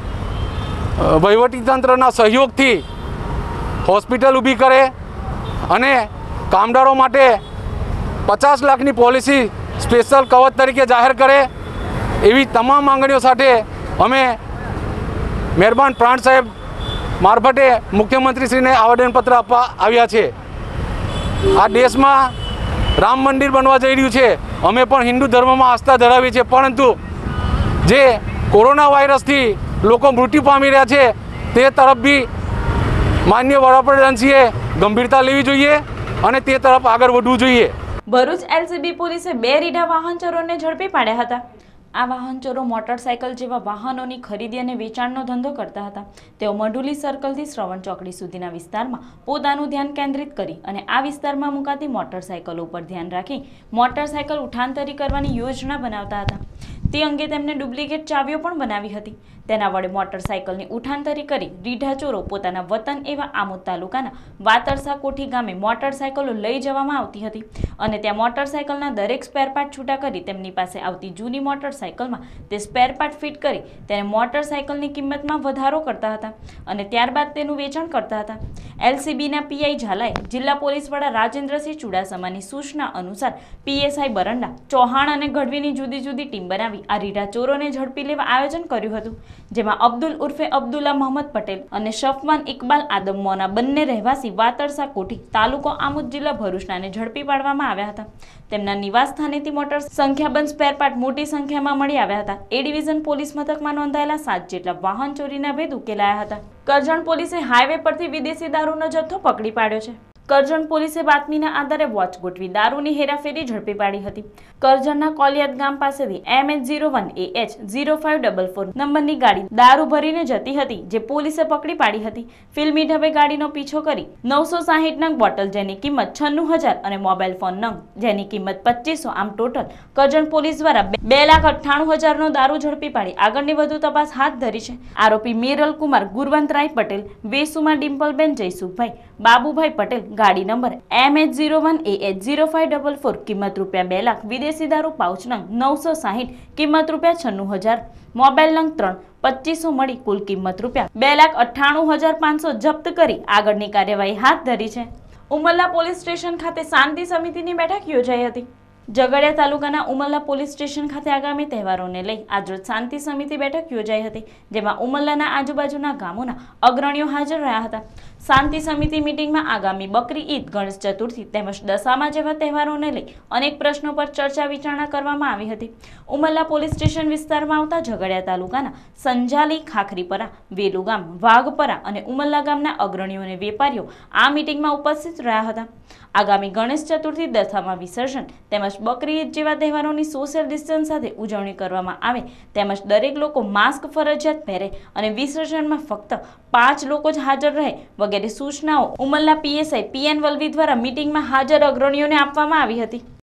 J: વહીવટીતંત્રના સહયોગથી હોસ્પિટલ ઊભી કરે અને કામદારો માટે પચાસ લાખની પોલિસી સ્પેશિયલ કવચ તરીકે જાહેર કરે એવી તમામ માંગણીઓ સાથે અમે મહેરબાન પ્રાંત સાહેબ મારફતે મુખ્યમંત્રીશ્રીને આવેદનપત્ર આપવા આવ્યા છે. આ દેશમાં રામ મંદિર બનવા જઈ રહ્યું છે. અમે પણ હિન્દુ ધર્મમાં આસ્થા ધરાવીએ છીએ, પરંતુ જે કોરોના વાયરસથી લોકો મૃત્યુ પામી રહ્યા છે તે તરફ બી માન્ય વડાપ્રધાનશ્રીએ ગંભીરતા લેવી જોઈએ અને તે તરફ આગળ વધવું જોઈએ.
A: ભરૂચ એલસીબી પોલીસે બે રીઢા વાહન ચોરોને ઝડપી પાડ્યા હતા. આ વાહન ચોરો મોટરસાયકલ જેવા વાહનોની ખરીદી અને વેચાણનો ધંધો કરતા હતા. તેઓ મઢુલી સર્કલથી શ્રવણ ચોકડી સુધીના વિસ્તારમાં પોતાનું ધ્યાન કેન્દ્રિત કરી અને આ વિસ્તારમાં મુકાતી મોટરસાયકલો ઉપર ધ્યાન રાખી મોટરસાયકલ ઉઠાંતરી કરવાની યોજના બનાવતા હતા. તે અંગે તેમને ડુપ્લિકેટ ચાવીઓ પણ બનાવી હતી. તેના વડે મોટરસાયકલની ઉઠાંતરી કરી રીઢા ચોરો પોતાના વતન એવા આમોદ તાલુકાના વાતરસા કોઠી ગામે મોટરસાયકલો લઈ જવામાં આવતી હતી અને ત્યાં મોટરસાયકલના દરેક સ્પેરપાર્ટ છૂટા કરી તેમની પાસે આવતી જૂની મોટરસાયકલમાં તે સ્પેરપાર્ટ ફિટ કરી તેને મોટરસાયકલની કિંમતમાં વધારો કરતા હતા અને ત્યારબાદ તેનું વેચાણ કરતા હતા. એલસીબીના પીઆઈ ઝાલાએ જિલ્લા પોલીસ વડા રાજેન્દ્રસિંહ ચુડાસમાની સૂચના અનુસાર પીએસઆઈ બરંડા, ચૌહાણ અને ગઢવીની જુદી જુદી ટીમ બનાવી આ રીઢા ચોરોને ઝડપી લેવા આયોજન કર્યું હતું, જેમાં અબ્દુલ ઉર્ફે અબ્દુલ્લા મોહમ્મદ પટેલ અને શફવાન ઇકબાલ આદમ મોના બંને રહેવાસી વાતરસા કોઠી તાલુકો આમોદ જિલ્લા ભરૂચનાને ઝડપી પાડવામાં આવ્યા હતા. તેમના નિવાસ સ્થાનેથી મોટર સંખ્યાબંધ સ્પેરપાર્ટ મોટી સંખ્યામાં મળી આવ્યા હતા. એ ડિવિઝન પોલીસ મથકમાં નોંધાયેલા સાત જેટલા વાહન ચોરીના ભેદ ઉકેલાયા હતા. કરજણ પોલીસે હાઈવે પરથી વિદેશી દારૂનો જથ્થો પકડી પાડ્યો છે. કરજણ પોલીસે બાતમીના આધારે વોચ ગોઠવી દારૂની હેરાફેરી ઝડપી પાડી હતી. કરજણના કોલિયાદ ગામ પાસેથી M H zero one A H zero five double four નંબરની ગાડી દારૂ ભરીને જતી હતી, જે પોલીસે પકડી પાડી હતી. ફિલ્મી ઢબે ગાડીનો પીછો કરી નવસો સાહીઠ નંગ બોટલ જેની કિંમત છન્નું હજાર અને મોબાઈલ ફોન નંગ જેની કિંમત પચીસો આમ ટોટલ કરજણ પોલીસ દ્વારા બે લાખ અઠ્ઠાણું હજારનો દારૂ ઝડપી પાડી આગળની વધુ તપાસ હાથ ધરી છે. આરોપી મેરલ કુમાર ગુરવંતરાય પટેલ, વેસુમા ડિમ્પલબેન જયસુખભાઈ, બાબુભાઈ પટેલ, ગાડી number M H zero one A H zero five double four કિંમત રૂપિયા બે લાખ, વિદેશી દારૂ પાઉચ નંગ નવસો સાહીઠ કિંમત રૂપિયા છન્નું હજાર, મોબાઈલ નંગ ત્રણ પચીસો મળી કુલ કિંમત રૂપિયા બે લાખ અઠ્ઠાણું હજાર પાંચસો જપ્ત કરી આગળની કાર્યવાહી હાથ ધરી છે। ઉમરલા પોલીસ સ્ટેશન ખાતે શાંતિ સમિતિની બેઠક યોજાઈ હતી। ઝઘડિયા તાલુકાના ઉમરલા પોલીસ સ્ટેશન ખાતે આગામી તહેવારોને લઈ આજરોજ શાંતિ સમિતિ બેઠક યોજાઈ હતી, જેમાં ઉમરલાના આજુબાજુના ગામોના અગ્રણીઓ હાજર રહ્યા હતા। શાંતિ સમિતિ મીટિંગમાં આગામી બકરી ઈદ, ગણેશ ચતુર્થી તેમજ દશામા જેવા તહેવારોને લઈ અનેક પ્રશ્નો પર ચર્ચા વિચારણા કરવામાં આવી હતી। ઉમરલા પોલીસ સ્ટેશન વિસ્તારમાં આવતા ઝઘડિયા તાલુકાના સંજાલી, ખાખરીપરા, વેલુગામ, વાઘપરા અને ઉમરલા ગામના અગ્રણીઓ અને વેપારીઓ આ મીટિંગમાં ઉપસ્થિત રહ્યા હતા। આગામી ગણેશ ચતુર્થી, દશામા વિસર્જન તેમજ બકરી ઈદ જેવા તહેવારોની સોશિયલ ડિસ્ટન્સ સાથે ઉજવણી કરવામાં આવે તેમજ દરેક લોકો માસ્ક ફરજિયાત પહેરે અને વિસર્જનમાં ફક્ત પાંચ લોકો જ હાજર રહે વગેરે સૂચનાઓ ઉમરલા પીએસઆઈ પીએન વલવી દ્વારા મીટિંગમાં હાજર અગ્રણીઓને આપવામાં આવી હતી।